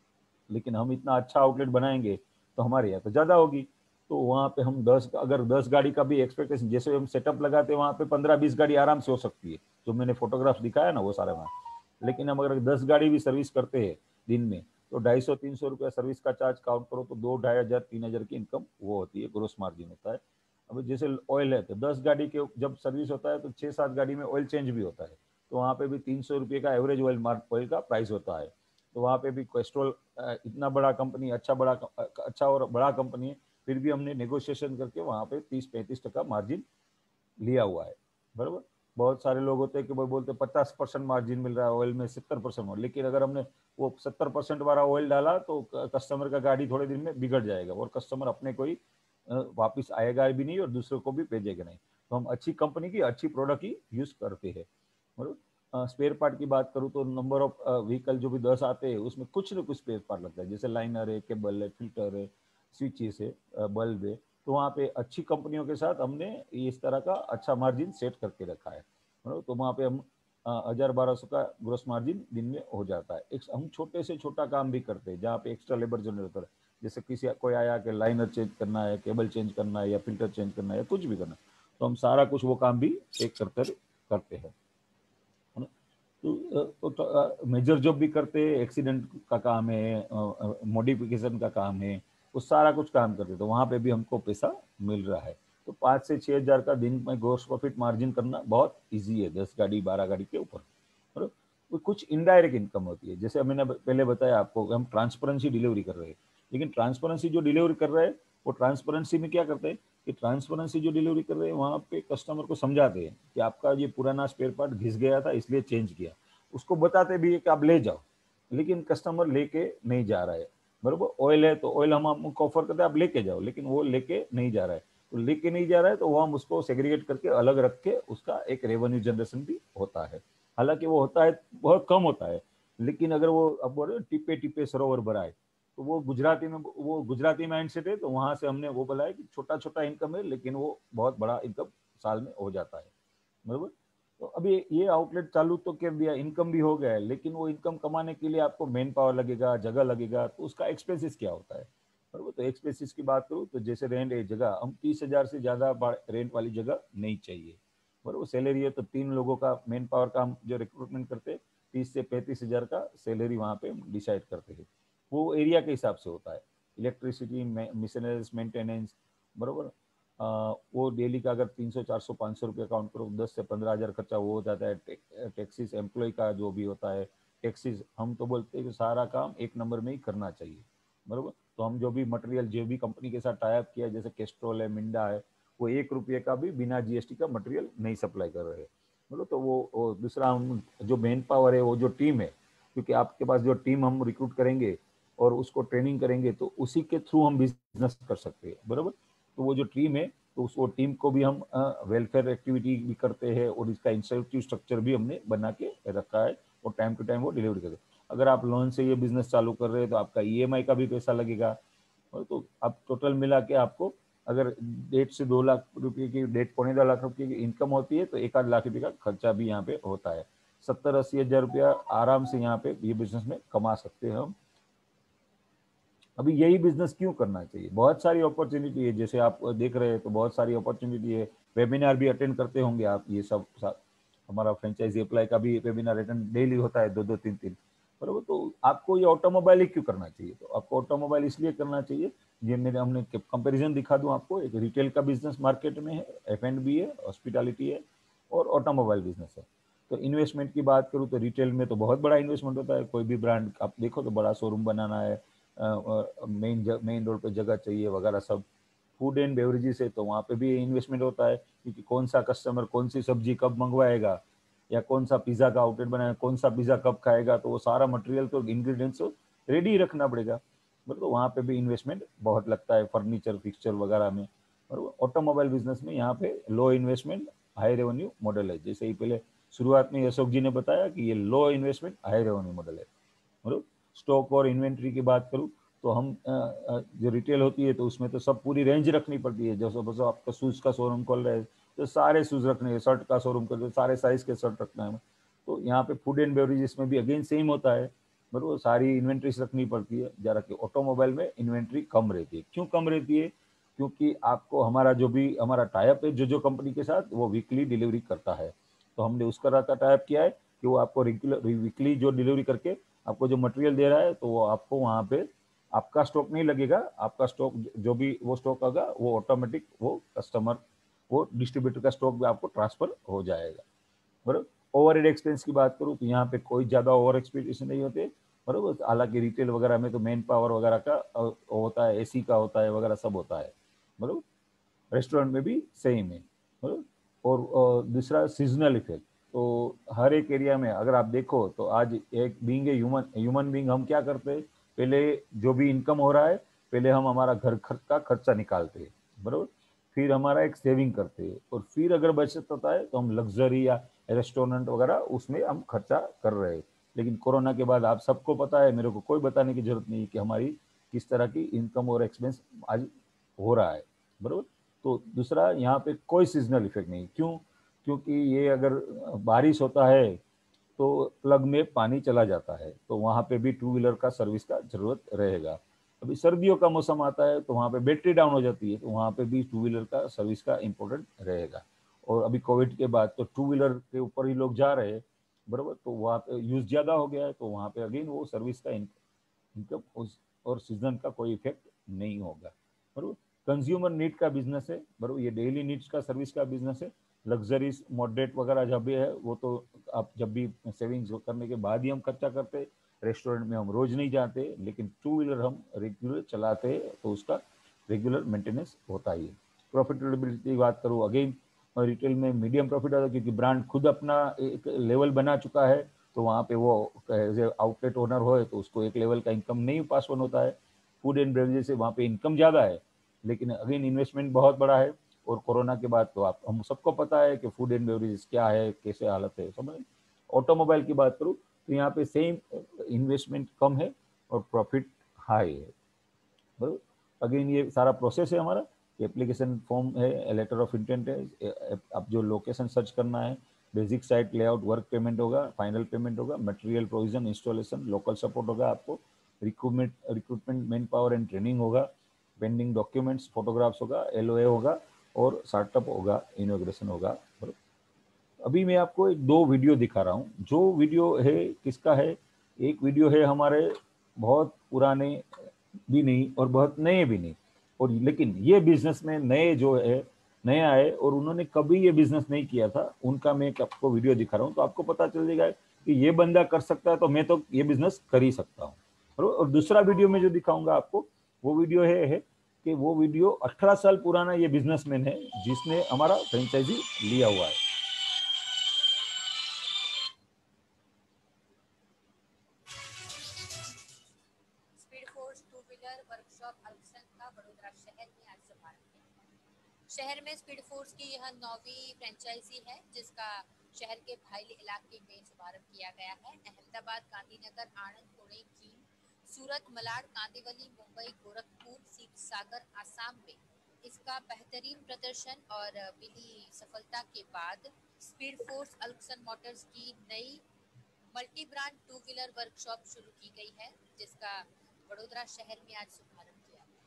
लेकिन हम इतना अच्छा आउटलेट बनाएंगे तो हमारे यहाँ तो ज़्यादा होगी, तो वहाँ पे हम दस अगर दस गाड़ी का भी एक्सपेक्टेशन, जैसे हम सेटअप लगाते हैं वहाँ पे पंद्रह बीस गाड़ी आराम से हो सकती है, जो मैंने फोटोग्राफ्स दिखाया ना वो सारे में। लेकिन हम अगर दस गाड़ी भी सर्विस करते हैं दिन में तो ढाई सौ तीन सौ रुपया सर्विस का चार्ज काउंट करो तो दो ढाई हजार तीन हजार की इनकम वो होती है, ग्रोस मार्जिन होता है। अब जैसे ऑयल है तो दस गाड़ी के जब सर्विस होता है तो छः सात गाड़ी में ऑयल चेंज भी होता है, तो वहाँ पे भी तीन सौ रुपये का एवरेज ऑयल मार्क ऑयल का प्राइस होता है। तो वहाँ पे भी कोस्ट्रॉल इतना बड़ा कंपनी, अच्छा बड़ा अच्छा और बड़ा कंपनी है, फिर भी हमने नेगोशिएशन करके वहाँ पे तीस पैंतीस टका मार्जिन लिया हुआ है, बराबर। बहुत सारे लोग होते हैं कि वो बोलते हैं पचास परसेंट मार्जिन मिल रहा है ऑयल में, सत्तर परसेंट, लेकिन अगर हमने वो सत्तर परसेंट वाला ऑयल डाला तो कस्टमर का गाड़ी थोड़े दिन में बिगड़ जाएगा और कस्टमर अपने कोई वापस आएगा भी नहीं और दूसरों को भी भेजेगा नहीं। तो हम अच्छी कंपनी की अच्छी प्रोडक्ट ही यूज करते हैं, बराबर। स्पेयर पार्ट की बात करूँ तो नंबर ऑफ व्हीकल जो भी दस आते हैं उसमें कुछ न कुछ स्पेयर पार्ट लगता है, जैसे लाइनर है, केबल है, फिल्टर है, स्विचेस है, बल्ब है, तो वहाँ पे अच्छी कंपनियों के साथ हमने इस तरह का अच्छा मार्जिन सेट करके रखा है, तो वहाँ पे हम हजार बारह सौ का ग्रोस मार्जिन दिन में हो जाता है। एक हम छोटे से छोटा काम भी करते हैं जहाँ पे एक्स्ट्रा लेबर जनरेट होता है, जैसे किसी कोई आया कि लाइनर चेंज करना है, केबल चेंज करना है या फिल्टर चेंज करना है या कुछ भी करना है, तो हम सारा कुछ वो काम भी एक करते करते हैं, तो, तो मेजर जॉब भी करते हैं, एक्सीडेंट का काम है, मॉडिफिकेशन का काम है, वो सारा कुछ काम करते, तो वहाँ पे भी हमको पैसा मिल रहा है। तो पाँच से छः हज़ार का दिन में ग्रोस प्रॉफिट मार्जिन करना बहुत इजी है, दस गाड़ी बारह गाड़ी के ऊपर। और कुछ इनडायरेक्ट इनकम होती है, जैसे मैंने पहले बताया आपको हम ट्रांसपेरेंसी डिलीवरी कर रहे हैं, लेकिन ट्रांसपेरेंसी जो डिलीवरी कर रहे हैं वो ट्रांसपेरेंसी में क्या करते हैं कि ट्रांसपेरेंसी जो डिलीवरी कर रहे हैं वहाँ पे कस्टमर को समझाते हैं कि आपका ये पुराना स्पेयर पार्ट घिस गया था इसलिए चेंज किया, उसको बताते भी है कि आप ले जाओ, लेकिन कस्टमर लेके नहीं जा रहा है, बरोबर। ऑयल है तो ऑयल हम आपको ऑफर करते हैं आप लेके जाओ, लेकिन वो लेके नहीं जा रहा है, तो लेके नहीं जा रहा है तो वो हम उसको सेग्रीगेट करके अलग रख के उसका एक रेवेन्यू जनरेशन भी होता है। हालांकि वो होता है बहुत कम होता है, लेकिन अगर वो अब बोल रहे टिप्पे टिप्पे सरोवर भरा है, तो वो गुजराती में वो गुजराती माइंडसेट है, तो वहां से हमने वो बोला है कि छोटा छोटा इनकम है लेकिन वो बहुत बड़ा इनकम साल में हो जाता है, बरोबर। तो अभी ये आउटलेट चालू तो कर दिया, इनकम भी हो गया है, लेकिन वो इनकम कमाने के लिए आपको मैन पावर लगेगा, जगह लगेगा, तो उसका एक्सपेंसिस क्या होता है, बरोबर। तो एक्सपेंसिस की बात करूँ तो जैसे रेंट है जगह, हम तीस हजार से ज्यादा रेंट वाली जगह नहीं चाहिए, बरोबर। सैलरी है तो तीन लोगों का मैन पावर का हम जो रिक्रूटमेंट करते हैं तीस से पैंतीस हजार का सैलरी वहाँ पे डिसाइड करते हैं, वो एरिया के हिसाब से होता है। इलेक्ट्रिसिटी, मिशनरीज, मेंटेनेंस, बरोबर। आ, वो डेली का अगर तीन सौ चार सौ पाँच सौ रुपये काउंट करो, दस से पंद्रह हज़ार खर्चा वो हो जाता है। टे, टैक्सीज एम्प्लॉय का जो भी होता है, टैक्सीज हम तो बोलते हैं कि सारा काम एक नंबर में ही करना चाहिए, बरोबर। तो हम जो भी मटेरियल जो भी कंपनी के साथ टाइप किया, जैसे केस्ट्रोल है, मिंडा है, वो एक रुपये का भी बिना जीएसटी का मटेरियल नहीं सप्लाई कर रहे हैं, बोलो। तो वो, वो दूसरा हम जो मेन पावर है वो जो टीम है, क्योंकि आपके पास जो टीम हम रिक्रूट करेंगे और उसको ट्रेनिंग करेंगे तो उसी के थ्रू हम बिजनेस कर सकते हैं, बरोबर। तो वो जो टीम है तो उस वो टीम को भी हम वेलफेयर एक्टिविटी भी करते हैं और इसका इंसेंटिव स्ट्रक्चर भी हमने बना के रखा है और टाइम टू टाइम वो डिलीवरी करते हैं। अगर आप लोन से ये बिजनेस चालू कर रहे हैं तो आपका ईएमआई का भी पैसा लगेगा, और तो आप टोटल मिला के आपको अगर डेढ़ से दो लाख रुपए की, डेढ़ पौने दो लाख रुपए की इनकम होती है तो एक आध लाख रुपए का खर्चा भी यहाँ पे होता है। सत्तर अस्सी हजार रुपया आराम से यहाँ पे ये बिजनेस में कमा सकते हैं हम। अभी यही बिजनेस क्यों करना चाहिए, बहुत सारी अपॉर्चुनिटी है, जैसे आप देख रहे हैं तो बहुत सारी अपॉर्चुनिटी है। वेबिनार भी अटेंड करते होंगे आप, ये सब, सब हमारा फ्रेंचाइजी अप्लाई का भी वेबिनार अटेंड डेली होता है, दो दो तीन तीन, बराबर। तो आपको ये ऑटोमोबाइल ही क्यों करना चाहिए, तो आपको ऑटोमोबाइल इसलिए करना चाहिए, ये मेरे हमने कंपेरिजन दिखा दूं आपको। एक रिटेल का बिजनेस मार्केट में है, एफ एंड बी है, हॉस्पिटैलिटी है और ऑटोमोबाइल बिजनेस है। तो इन्वेस्टमेंट की बात करूँ तो रिटेल में तो बहुत बड़ा इन्वेस्टमेंट होता है, कोई भी ब्रांड आप देखो तो बड़ा शोरूम बनाना है, मेन मेन रोड पे जगह चाहिए वगैरह सब। फूड एंड बेवरेजेस है तो वहाँ पे भी इन्वेस्टमेंट होता है, क्योंकि कौन सा कस्टमर कौन सी सब्जी कब मंगवाएगा, या कौन सा पिज़्ज़ा का आउटलेट बनाएगा, कौन सा पिज़्ज़ा कब खाएगा, तो वो सारा मटेरियल तो इंग्रेडिएंट्स रेडी रखना पड़ेगा, मतलब वहाँ पे भी इन्वेस्टमेंट बहुत लगता है, फर्नीचर फिक्सचर वगैरह में। और ऑटोमोबाइल बिजनेस में यहाँ पे low investment high revenue model है, जैसे ही पहले शुरुआत में अशोक जी ने बताया कि ये low investment high revenue model है। मतलब स्टॉक और इन्वेंट्री की बात करूँ तो हम जो रिटेल होती है तो उसमें तो सब पूरी रेंज रखनी पड़ती है। जैसे बस आपका शूज़ का शोरूम खोल रहे हैं तो सारे शूज़ रखने हैं, शर्ट का शोरूम कर रहे सारे साइज के शर्ट रखना है। तो यहाँ पे फूड एंड बेवरेजेस में भी अगेन सेम होता है, बराबर, सारी इन्वेंट्रीज रखनी पड़ती है। जरा कि ऑटोमोबाइल में इन्वेंट्री कम रहती है। क्यों कम रहती है, क्योंकि आपको हमारा जो भी हमारा टाइप है जो जो कंपनी के साथ, वो वीकली डिलीवरी करता है, तो हमने उस तरह का टाइप किया है कि वो आपको रेगुलर वीकली जो डिलीवरी करके आपको जो मटेरियल दे रहा है, तो वो आपको वहाँ पे आपका स्टॉक नहीं लगेगा, आपका स्टॉक जो भी वो स्टॉक होगा वो ऑटोमेटिक वो कस्टमर वो डिस्ट्रीब्यूटर का स्टॉक भी आपको ट्रांसफर हो जाएगा, बराबर। ओवर हेड एक्सपेंस की बात करूँ तो यहाँ पे कोई ज़्यादा ओवर एक्सपेंस नहीं होते, बराबर। हालांकि रिटेल वगैरह में तो मैन पावर वगैरह का होता है, एसी का होता है वगैरह सब होता है, बराबर। रेस्टोरेंट में भी सेम है, बराबर। और दूसरा सीजनल इफेक्ट, तो हर एक एरिया में अगर आप देखो तो आज एक being a human human being हम क्या करते हैं, पहले जो भी इनकम हो रहा है पहले हम हमारा घर खर्च का खर्चा निकालते हैं, बराबर। फिर हमारा एक सेविंग करते हैं और फिर अगर बचत होता है तो हम लग्जरी या रेस्टोरेंट वगैरह उसमें हम खर्चा कर रहे हैं। लेकिन कोरोना के बाद आप सबको पता है, मेरे को कोई बताने की जरूरत नहीं कि हमारी किस तरह की इनकम और एक्सपेंस आज हो रहा है, बराबर। तो दूसरा यहाँ पे कोई सीजनल इफेक्ट नहीं, क्यों, क्योंकि ये अगर बारिश होता है तो प्लग में पानी चला जाता है तो वहाँ पे भी टू व्हीलर का सर्विस का जरूरत रहेगा। अभी सर्दियों का मौसम आता है तो वहाँ पे बैटरी डाउन हो जाती है तो वहाँ पे भी टू व्हीलर का सर्विस का इम्पोर्टेंट रहेगा। और अभी कोविड के बाद तो टू व्हीलर के ऊपर ही लोग जा रहे हैं, बराबर। तो वहाँ पे यूज ज़्यादा हो गया है तो वहाँ पे अगेन वो सर्विस का इनकम उस और सीजन का कोई इफेक्ट नहीं होगा, बराबर। कंज्यूमर नीड का बिजनेस है, बराबर, ये डेली नीड्स का सर्विस का बिजनेस है। लग्जरीज मॉडरेट वगैरह जब भी है वो तो आप जब भी सेविंग्स करने के बाद ही हम खर्चा करते। रेस्टोरेंट में हम रोज नहीं जाते, लेकिन टू व्हीलर हम रेगुलर चलाते हैं तो उसका रेगुलर मेंटेनेंस होता ही है। प्रॉफिटेबिलिटी की बात करूँ, अगेन रिटेल में मीडियम प्रॉफिट आता है क्योंकि ब्रांड खुद अपना एक लेवल बना चुका है, तो वहाँ पे वो एज ए आउटलेट ओनर हो तो उसको एक लेवल का इनकम नहीं पास ऑन होता है। फूड एंड बेवरेजेस से वहाँ पे इनकम ज़्यादा है लेकिन अगेन इन्वेस्टमेंट बहुत बड़ा है। और कोरोना के बाद तो आप हम सबको पता है कि फूड एंड बेवरेजेस क्या है, कैसे हालत है, समझ। ऑटोमोबाइल की बात करूँ तो यहाँ पे सेम इन्वेस्टमेंट कम है और प्रॉफिट हाई है, बराबर। अगेन ये सारा प्रोसेस है हमारा, एप्लीकेशन फॉर्म है, लेटर ऑफ इंटेंट है, अब जो लोकेशन सर्च करना है, basic site layout, work payment होगा, फाइनल पेमेंट होगा, material provision, installation, local support होगा, आपको recruitment recruitment manpower and training होगा, पेंडिंग डॉक्यूमेंट्स, फोटोग्राफ्स होगा, एलओए होगा और स्टार्टअप होगा, इनोग्रेशन होगा। अभी मैं आपको एक दो वीडियो दिखा रहा हूँ। जो वीडियो है किसका है, एक वीडियो है हमारे बहुत पुराने भी नहीं और बहुत नए भी नहीं, और लेकिन ये बिजनेस में नए जो है नए आए और उन्होंने कभी ये बिजनेस नहीं किया था, उनका मैं आपको वीडियो दिखा रहा हूँ। तो आपको पता चल जाएगा कि ये बंदा कर सकता है तो मैं तो ये बिजनेस कर ही सकता हूँ। और दूसरा वीडियो में जो दिखाऊंगा आपको वो वीडियो है, है कि वो वीडियो अठारह साल पुराना ये बिजनेसमैन है जिसने हमारा फ्रेंचाइजी लिया हुआ है। Speed force two wheeler workshop अल्पसंख्या वडोदरा शहर में आज शुभारंभ किया। शहर में स्पीड फोर्स की यह नौवीं फ्रेंचाइजी है जिसका शहर के भाईली इलाके में शुभारंभ किया गया है। अहमदाबाद, गांधीनगर, आणंद, पुणे, कीम, सूरत, मलाड, कांदिवली, मुंबई, गोरखपुर, सीपसागर, आसाम में इसका बेहतरीन प्रदर्शन और मिली सफलता के बाद स्पीड फोर्स अल्क्सन मोटर्स की नई multi brand two wheeler workshop शुरू की गई है जिसका वडोदरा शहर में आज शुभारंभ किया गया।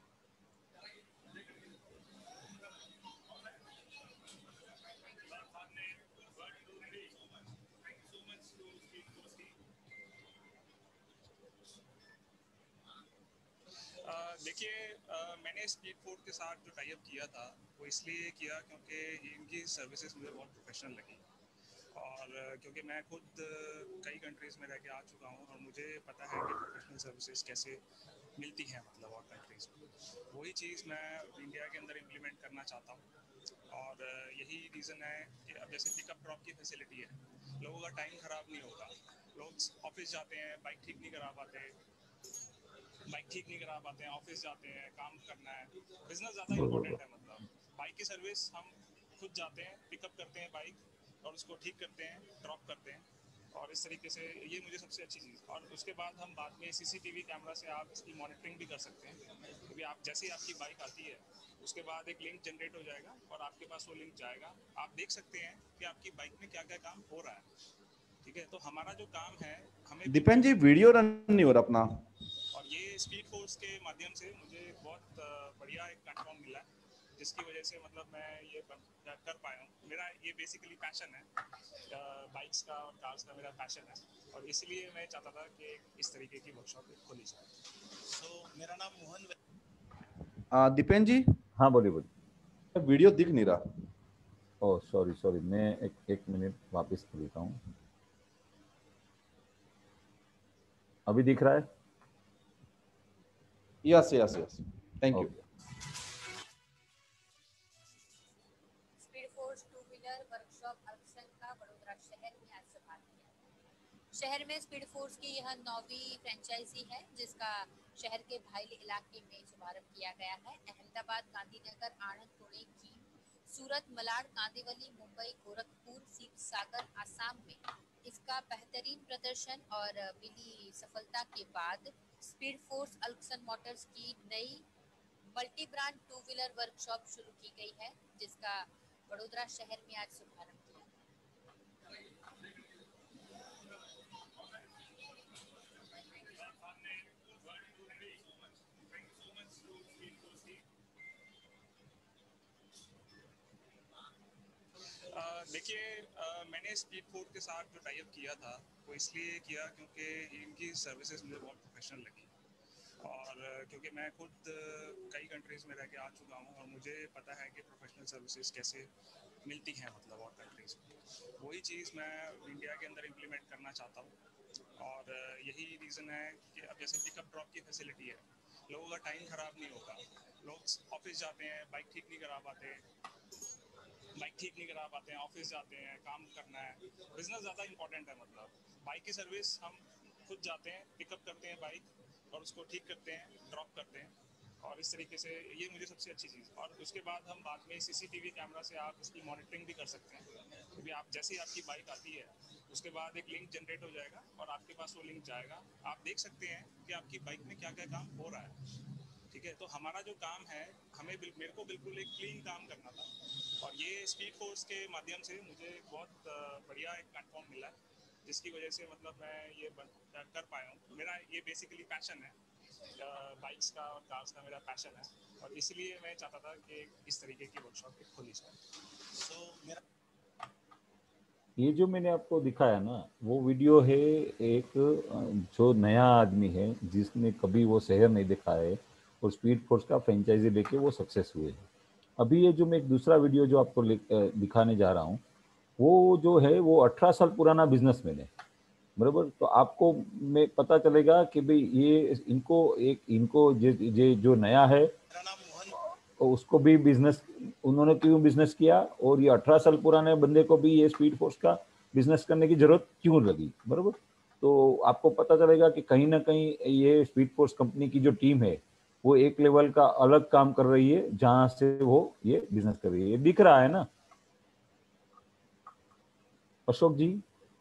देखिए, मैंने स्पीड फोर्स के साथ जो टाई अप किया था वो इसलिए किया क्योंकि इनकी सर्विसेज मुझे बहुत प्रोफेशनल लगी और क्योंकि मैं खुद कई कंट्रीज़ में रह के आ चुका हूँ और मुझे पता है कि प्रोफेशनल सर्विसेज कैसे मिलती हैं मतलब और कंट्रीज़ में। वही चीज़ मैं इंडिया के अंदर इम्प्लीमेंट करना चाहता हूँ और यही रीज़न है कि अब जैसे पिकअप ड्रॉप की फैसिलिटी है, लोगों का टाइम ख़राब नहीं होगा। लोग ऑफिस जाते हैं, बाइक ठीक नहीं करा पाते बाइक ठीक नहीं करा पाते हैं ऑफिस जाते हैं, काम करना है, बिजनेस ज़्यादा इंपॉर्टेंट है। मतलब बाइक की सर्विस हम खुद जाते हैं, पिकअप करते हैं बाइक और उसको ठीक करते हैं, ड्रॉप करते हैं और इस तरीके से ये मुझे सबसे अच्छी चीज़। और उसके बाद हम बाद में सीसीटीवी कैमरा से आप इसकी मॉनिटरिंग भी कर सकते हैं, क्योंकि आप जैसे ही आपकी बाइक आती है उसके बाद एक लिंक जनरेट हो जाएगा और आपके पास वो लिंक जाएगा, आप देख सकते हैं कि आपकी बाइक में क्या क्या काम हो रहा है। ठीक है, तो हमारा जो काम है हमें दीपेन जी वीडियो रन नहीं हो रहा अपना, और ये स्पीड फोर्स के माध्यम से मुझे बहुत बढ़िया एक प्लेटफॉर्म मिला है जिसकी वजह से मतलब मैं ये कर पाया हूँ। मेरा ये बेसिकली पैशन है, बाइक्स का और कार्स का मेरा पैशन है और इसलिए मैं चाहता था कि इस तरीके की वर्कशॉप खोली जाए। तो मेरा नाम मोहन। दीपेन जी हाँ बोलिए बोलिए। वीडियो दिख नहीं रहा। ओह सॉरी सॉरी, मैं एक एक मिनट वापस खुलता हूँ। अभी दिख रहा है? Yes yes yes, thank you. Speed force two wheeler workshop Alxon का वडोदरा शहर में आज शुभारंभ किया। शहर में स्पीड फोर्स की यह नौवीं फ्रेंचाइजी है जिसका शहर के भाईली इलाके में शुभारंभ किया गया है। अहमदाबाद, गांधीनगर, आणंद, पुणे, कीम, सूरत, मलाड, कांदिवली, मुंबई, गोरखपुर, सीपसागर, आसाम में इसका बेहतरीन प्रदर्शन और मिली सफलता के बाद स्पीड फोर्स अल्क्सन मोटर्स की नई multi brand two wheeler workshop शुरू की गई है जिसका वडोदरा शहर में आज शुभारंभ किया। देखिए, मैंने स्पीड फोर्स के साथ जो टाई अप किया था वो इसलिए किया क्योंकि इनकी सर्विसेज मुझे बहुत प्रोफेशनल लगी और क्योंकि मैं खुद कई कंट्रीज़ में रह के आ चुका हूँ और मुझे पता है कि प्रोफेशनल सर्विसेज कैसे मिलती हैं मतलब और कंट्रीज़ में। वही चीज़ मैं इंडिया के अंदर इम्प्लीमेंट करना चाहता हूँ और यही रीज़न है कि अब जैसे पिकअप ड्रॉप की फैसिलिटी है, लोगों का टाइम ख़राब नहीं होगा। लोग ऑफिस जाते हैं, बाइक ठीक नहीं करा पाते बाइक ठीक नहीं करा पाते हैं ऑफिस जाते हैं, काम करना है, बिजनेस ज़्यादा इंपॉर्टेंट है। मतलब बाइक की सर्विस हम खुद जाते हैं, पिकअप करते हैं बाइक और उसको ठीक करते हैं, ड्रॉप करते हैं और इस तरीके से ये मुझे सबसे अच्छी चीज़। और उसके बाद हम बाद में सीसीटीवी कैमरा से आप इसकी मॉनिटरिंग भी कर सकते हैं, क्योंकि आप जैसे ही आपकी बाइक आती है उसके बाद एक लिंक जनरेट हो जाएगा और आपके पास वो लिंक जाएगा, आप देख सकते हैं कि आपकी बाइक में क्या क्या काम हो रहा है। ठीक है, तो हमारा जो काम है हमें मेरे को बिल्कुल एक क्लीन काम करना था और ये स्पीड फोर्स के माध्यम से मुझे बहुत बढ़िया एक प्लेटफॉर्म मिला है जिसकी वजह से मतलब मैं ये कर पाया हूँ। मेरा ये बेसिकली पैशन है, बाइक्स का और कार्स का मेरा पैशन है और इसलिए मैं चाहता था कि इस तरीके की वर्कशॉप खोली जाए। तो मेरा ये जो मैंने आपको दिखाया ना वो वीडियो है एक जो नया आदमी है जिसने कभी वो शहर नहीं देखा है और स्पीड फोर्स का फ्रेंचाइजी लेके वो सक्सेस हुए हैं। अभी ये जो मैं एक दूसरा वीडियो जो आपको दिखाने जा रहा हूँ वो जो है वो अठारह साल पुराना बिजनेसमैन है, बराबर। तो आपको में पता चलेगा कि भाई ये इनको एक इनको जे, जे जो नया है तो उसको भी बिजनेस उन्होंने क्यों बिजनेस किया और ये अठारह साल पुराने बंदे को भी ये स्पीड फोर्स का बिजनेस करने की जरूरत क्यों लगी, बराबर। तो आपको पता चलेगा कि कहीं ना कहीं ये स्पीड फोर्स कंपनी की जो टीम है वो एक लेवल का अलग काम कर रही है जहां से वो ये बिजनेस कर रही है। ये दिख रहा है ना Ashok ji?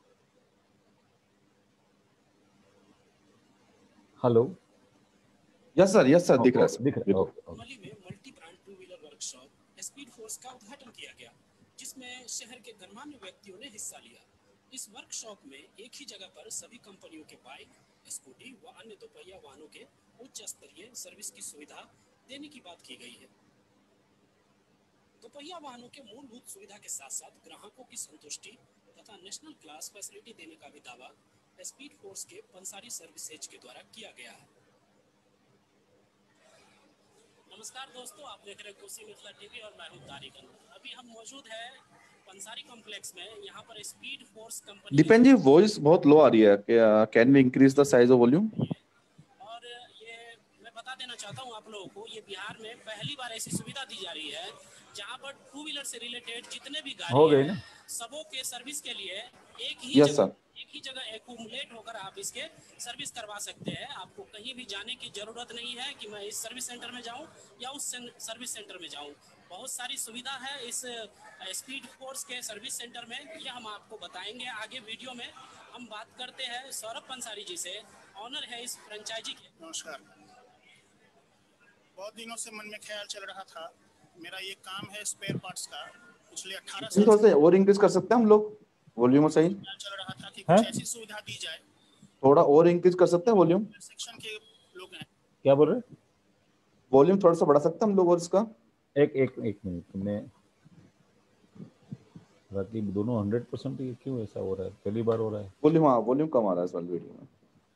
Hello? Yes sir, yes sir, दिख रहा है सर, दिख रहा है। बिल्कुल। Okay, okay. मनाली में multi brand two wheeler workshop speed force का उद्घाटन किया गया, जिसमें शहर के गणमान्य व्यक्तियों ने हिस्सा लिया। इस वर्कशॉप में एक ही जगह पर सभी कंपनियों के बाइक, स्कूटी व अन्य दोपहिया वाहनों के उच्च स्तरीय सर्विस की सुविधा देने की बात की गई है। दोपहिया वाहनों के मूलभूत सुविधा के साथ साथ ग्राहकों की संतुष्टि तथा नेशनल क्लास फैसिलिटी देने का भी दावा स्पीड फोर्स के पंसारी सर्विसेज के द्वारा किया गया है। नमस्कार दोस्तों, आप देख रहे हैं कोसी मिथिला टीवी और मैं हूं तारिक। अभी हम मौजूद हैं पंसारी कॉम्प्लेक्स में। यहाँ पर speed force company Dipen ji, voice बहुत लो आ रही है, can we increase the size of volume? और ये मैं बता देना चाहता हूँ आप लोगों को, ये बिहार में पहली बार ऐसी सुविधा दी जा रही है जहाँ पर टू व्हीलर से रिलेटेड जितने भी हो गाड़ी गई है ना? सबों के सर्विस के लिए एक ही यस जगह सर। एक ही जगह एक्यूमुलेट होकर आप इसके सर्विस करवा सकते हैं। आपको कहीं भी जाने की जरूरत नहीं है कि मैं इस सर्विस सेंटर में जाऊं या उस सर्विस सेंटर में जाऊं। बहुत सारी सुविधा है इस स्पीड फोर्स के सर्विस सेंटर में, ये हम आपको बताएंगे आगे वीडियो में। हम बात करते हैं सौरभ पंसारी जी से, ऑनर है इस फ्रेंचाइजी के। नमस्कार। बहुत दिनों से मन में ख्याल चल रहा था, मेरा ये काम है स्पेयर पार्ट्स का। पिछले अठारह साल थोड़ा से सा और इंक्रीज कर सकते हैं हम लोग वॉल्यूम? सही ख्याल चल रहा था कि है? कुछ ऐसी सुविधा दी जाए। थोड़ा और इंक्रीज कर सकते हैं वॉल्यूम? सेक्शन के लोग हैं। क्या बोल रहे? वॉल्यूम थोड़ा सा बढ़ा सकते हैं हम लोग और इसका? एक एक एक मिनट, तुमने बाकी दोनों हंड्रेड परसेंट ये क्यों ऐसा हो रहा है? पहली बार हो रहा है। वॉल्यूम, हाँ वॉल्यूम कम आ रहा है इस वाली वीडियो में।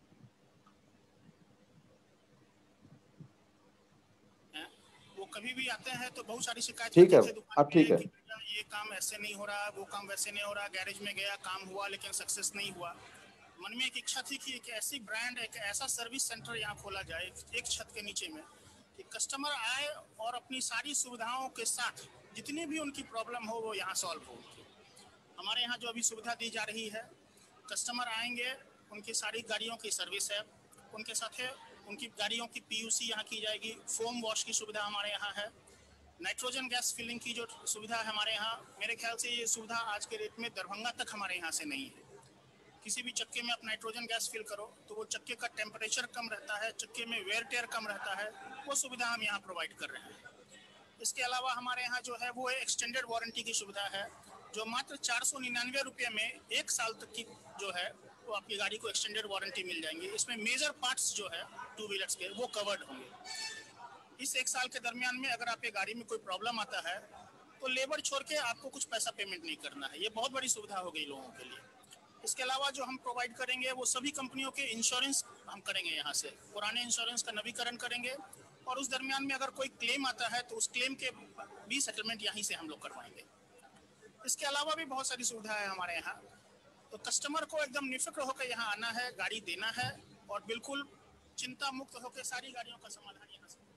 हैं। वो कभी भी आते हैं तो बहुत सारी शिकायत ठीक है, करते थे दुकान अब ठीक पे है। कि भैया ये काम ऐसे नहीं हो रहा, वो काम वैसे नहीं हो रहा। गैरेज में गया, काम हुआ लेकिन सक्सेस नहीं हुआ। मन में एक इच्छा थी कि एक ऐसी ब्रांड, एक ऐसा सर्विस सेंटर यहाँ खोला जाए एक छत के नीचे में, कि कस्टमर आए और अपनी सारी सुविधाओं के साथ जितनी भी उनकी प्रॉब्लम हो वो यहाँ सॉल्व हो। हमारे यहाँ जो अभी सुविधा दी जा रही है, कस्टमर आएंगे, उनकी सारी गाड़ियों की सर्विस है, उनके साथ है उनकी गाड़ियों की पीयूसी यहाँ की जाएगी, फोम वॉश की सुविधा हमारे यहाँ है, नाइट्रोजन गैस फिलिंग की जो सुविधा है हमारे यहाँ। मेरे ख्याल से ये सुविधा आज के डेट में दरभंगा तक हमारे यहाँ से नहीं है। किसी भी चक्के में आप नाइट्रोजन गैस फिल करो तो वो चक्के का टेम्परेचर कम रहता है, चक्के में वेयर टेयर कम रहता है, वो सुविधा हम यहाँ प्रोवाइड कर रहे हैं। इसके अलावा हमारे यहाँ जो है वो एक्सटेंडेड वारंटी की सुविधा है, जो मात्र चार सौ निन्यानवे रुपये में एक साल तक की जो है वो आपकी गाड़ी को एक्सटेंडेड वारंटी मिल जाएंगी। इसमें मेजर पार्ट्स जो है टू व्हीलर्स के वो कवर्ड होंगे। इस एक साल के दरमियान में अगर आपकी गाड़ी में कोई प्रॉब्लम आता है तो लेबर छोड़ के आपको कुछ पैसा पेमेंट नहीं करना है। ये बहुत बड़ी सुविधा हो गई लोगों के लिए। इसके अलावा जो हम प्रोवाइड करेंगे वो सभी कंपनियों के इंश्योरेंस हम करेंगे यहाँ से, पुराने इंश्योरेंस का नवीकरण करेंगे, और उस दरमियान में अगर कोई क्लेम आता है तो उस क्लेम के भी सेटलमेंट यहीं से हम लोग करवाएंगे। इसके अलावा भी बहुत सारी सुविधा है हमारे यहाँ। तो कस्टमर को एकदम निफिक्र होकर यहाँ आना है, गाड़ी देना है, और बिल्कुल चिंता मुक्त होकर सारी गाड़ियों का समाधान यहाँ से।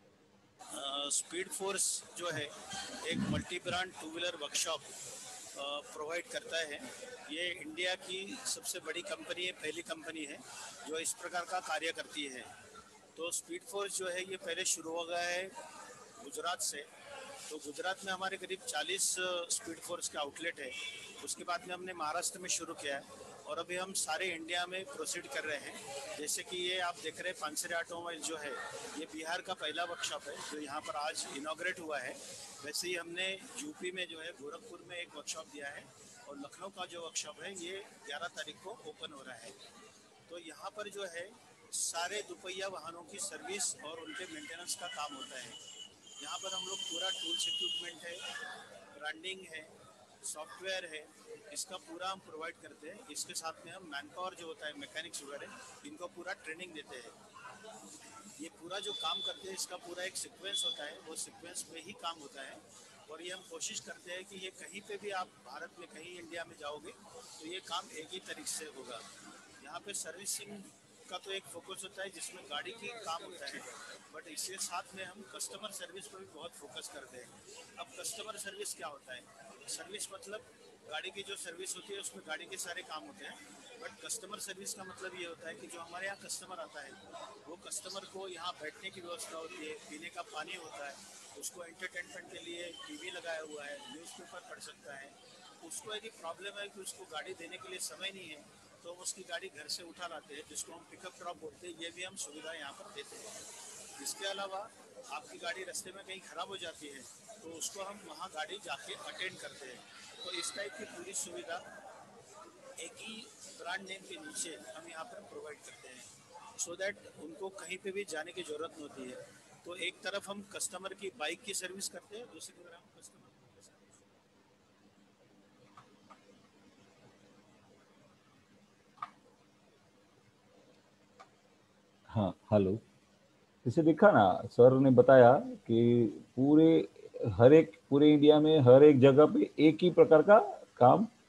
स्पीड फोर्स जो है एक multi brand two wheeler workshop provide करता है। ये इंडिया की सबसे बड़ी कंपनी है, पहली कंपनी है जो इस प्रकार का कार्य करती है। तो स्पीड फोर्स जो है ये पहले शुरू हो गया है गुजरात से। तो गुजरात में हमारे करीब चालीस स्पीड फोर्स के आउटलेट है। उसके बाद में हमने महाराष्ट्र में शुरू किया है और अभी हम सारे इंडिया में प्रोसीड कर रहे हैं। जैसे कि ये आप देख रहे हैं पंसारी ऑटोमोबाइल जो है ये बिहार का पहला वर्कशॉप है जो यहाँ पर आज इनॉग्रेट हुआ है। वैसे ही हमने यूपी में जो है गोरखपुर में एक वर्कशॉप दिया है और लखनऊ का जो वर्कशॉप है ये ग्यारह तारीख को ओपन हो रहा है। तो यहाँ पर जो है सारे दुपहिया वाहनों की सर्विस और उनके मेंटेनेंस का काम होता है। यहाँ पर हम लोग पूरा टूल्स इक्विपमेंट है, ब्रांडिंग है, सॉफ्टवेयर है, इसका पूरा हम प्रोवाइड करते हैं। इसके साथ में हम मैन पावर जो होता है, मैकेनिक्स वगैरह, इनको पूरा ट्रेनिंग देते हैं। ये पूरा जो काम करते हैं इसका पूरा एक सीक्वेंस होता है, वो सीक्वेंस में ही काम होता है। और ये हम कोशिश करते हैं कि ये कहीं पे भी आप भारत में कहीं इंडिया में जाओगे तो ये काम एक ही तरीके से होगा। यहाँ पे सर्विसिंग उसका तो एक फोकस होता है जिसमें गाड़ी की काम होता है, बट इसके साथ में हम कस्टमर सर्विस पर भी बहुत फोकस करते हैं। अब कस्टमर सर्विस क्या होता है? सर्विस मतलब गाड़ी की जो सर्विस होती है उसमें गाड़ी के सारे काम होते हैं, बट कस्टमर सर्विस का मतलब ये होता है कि जो हमारे यहाँ कस्टमर आता है वो कस्टमर को यहाँ बैठने की व्यवस्था होती है, पीने का पानी होता है, उसको एंटरटेनमेंट के लिए टीवी लगाया हुआ है, न्यूज़पेपर पढ़ सकता है। उसको यदि प्रॉब्लम है कि उसको गाड़ी देने के लिए समय नहीं है तो उसकी गाड़ी घर से उठा लाते हैं, जिसको हम पिकअप ड्रॉप बोलते हैं। ये भी हम सुविधा यहाँ पर देते हैं। इसके अलावा आपकी गाड़ी रास्ते में कहीं ख़राब हो जाती है तो उसको हम वहाँ गाड़ी जाके अटेंड करते हैं। तो इस टाइप की पूरी सुविधा एक ही ब्रांड नेम के नीचे हम यहाँ पर प्रोवाइड करते हैं, सो दैट उनको कहीं पे भी जाने की ज़रूरत नहीं होती है। तो एक तरफ हम कस्टमर की बाइक की सर्विस करते हैं, दूसरी तरफ हम कस्टमर हाँ हेलो, जैसे देखा ना सर ने बताया कि पूरे हर एक पूरे इंडिया में हर एक जगह पे एक ही प्रकार का काम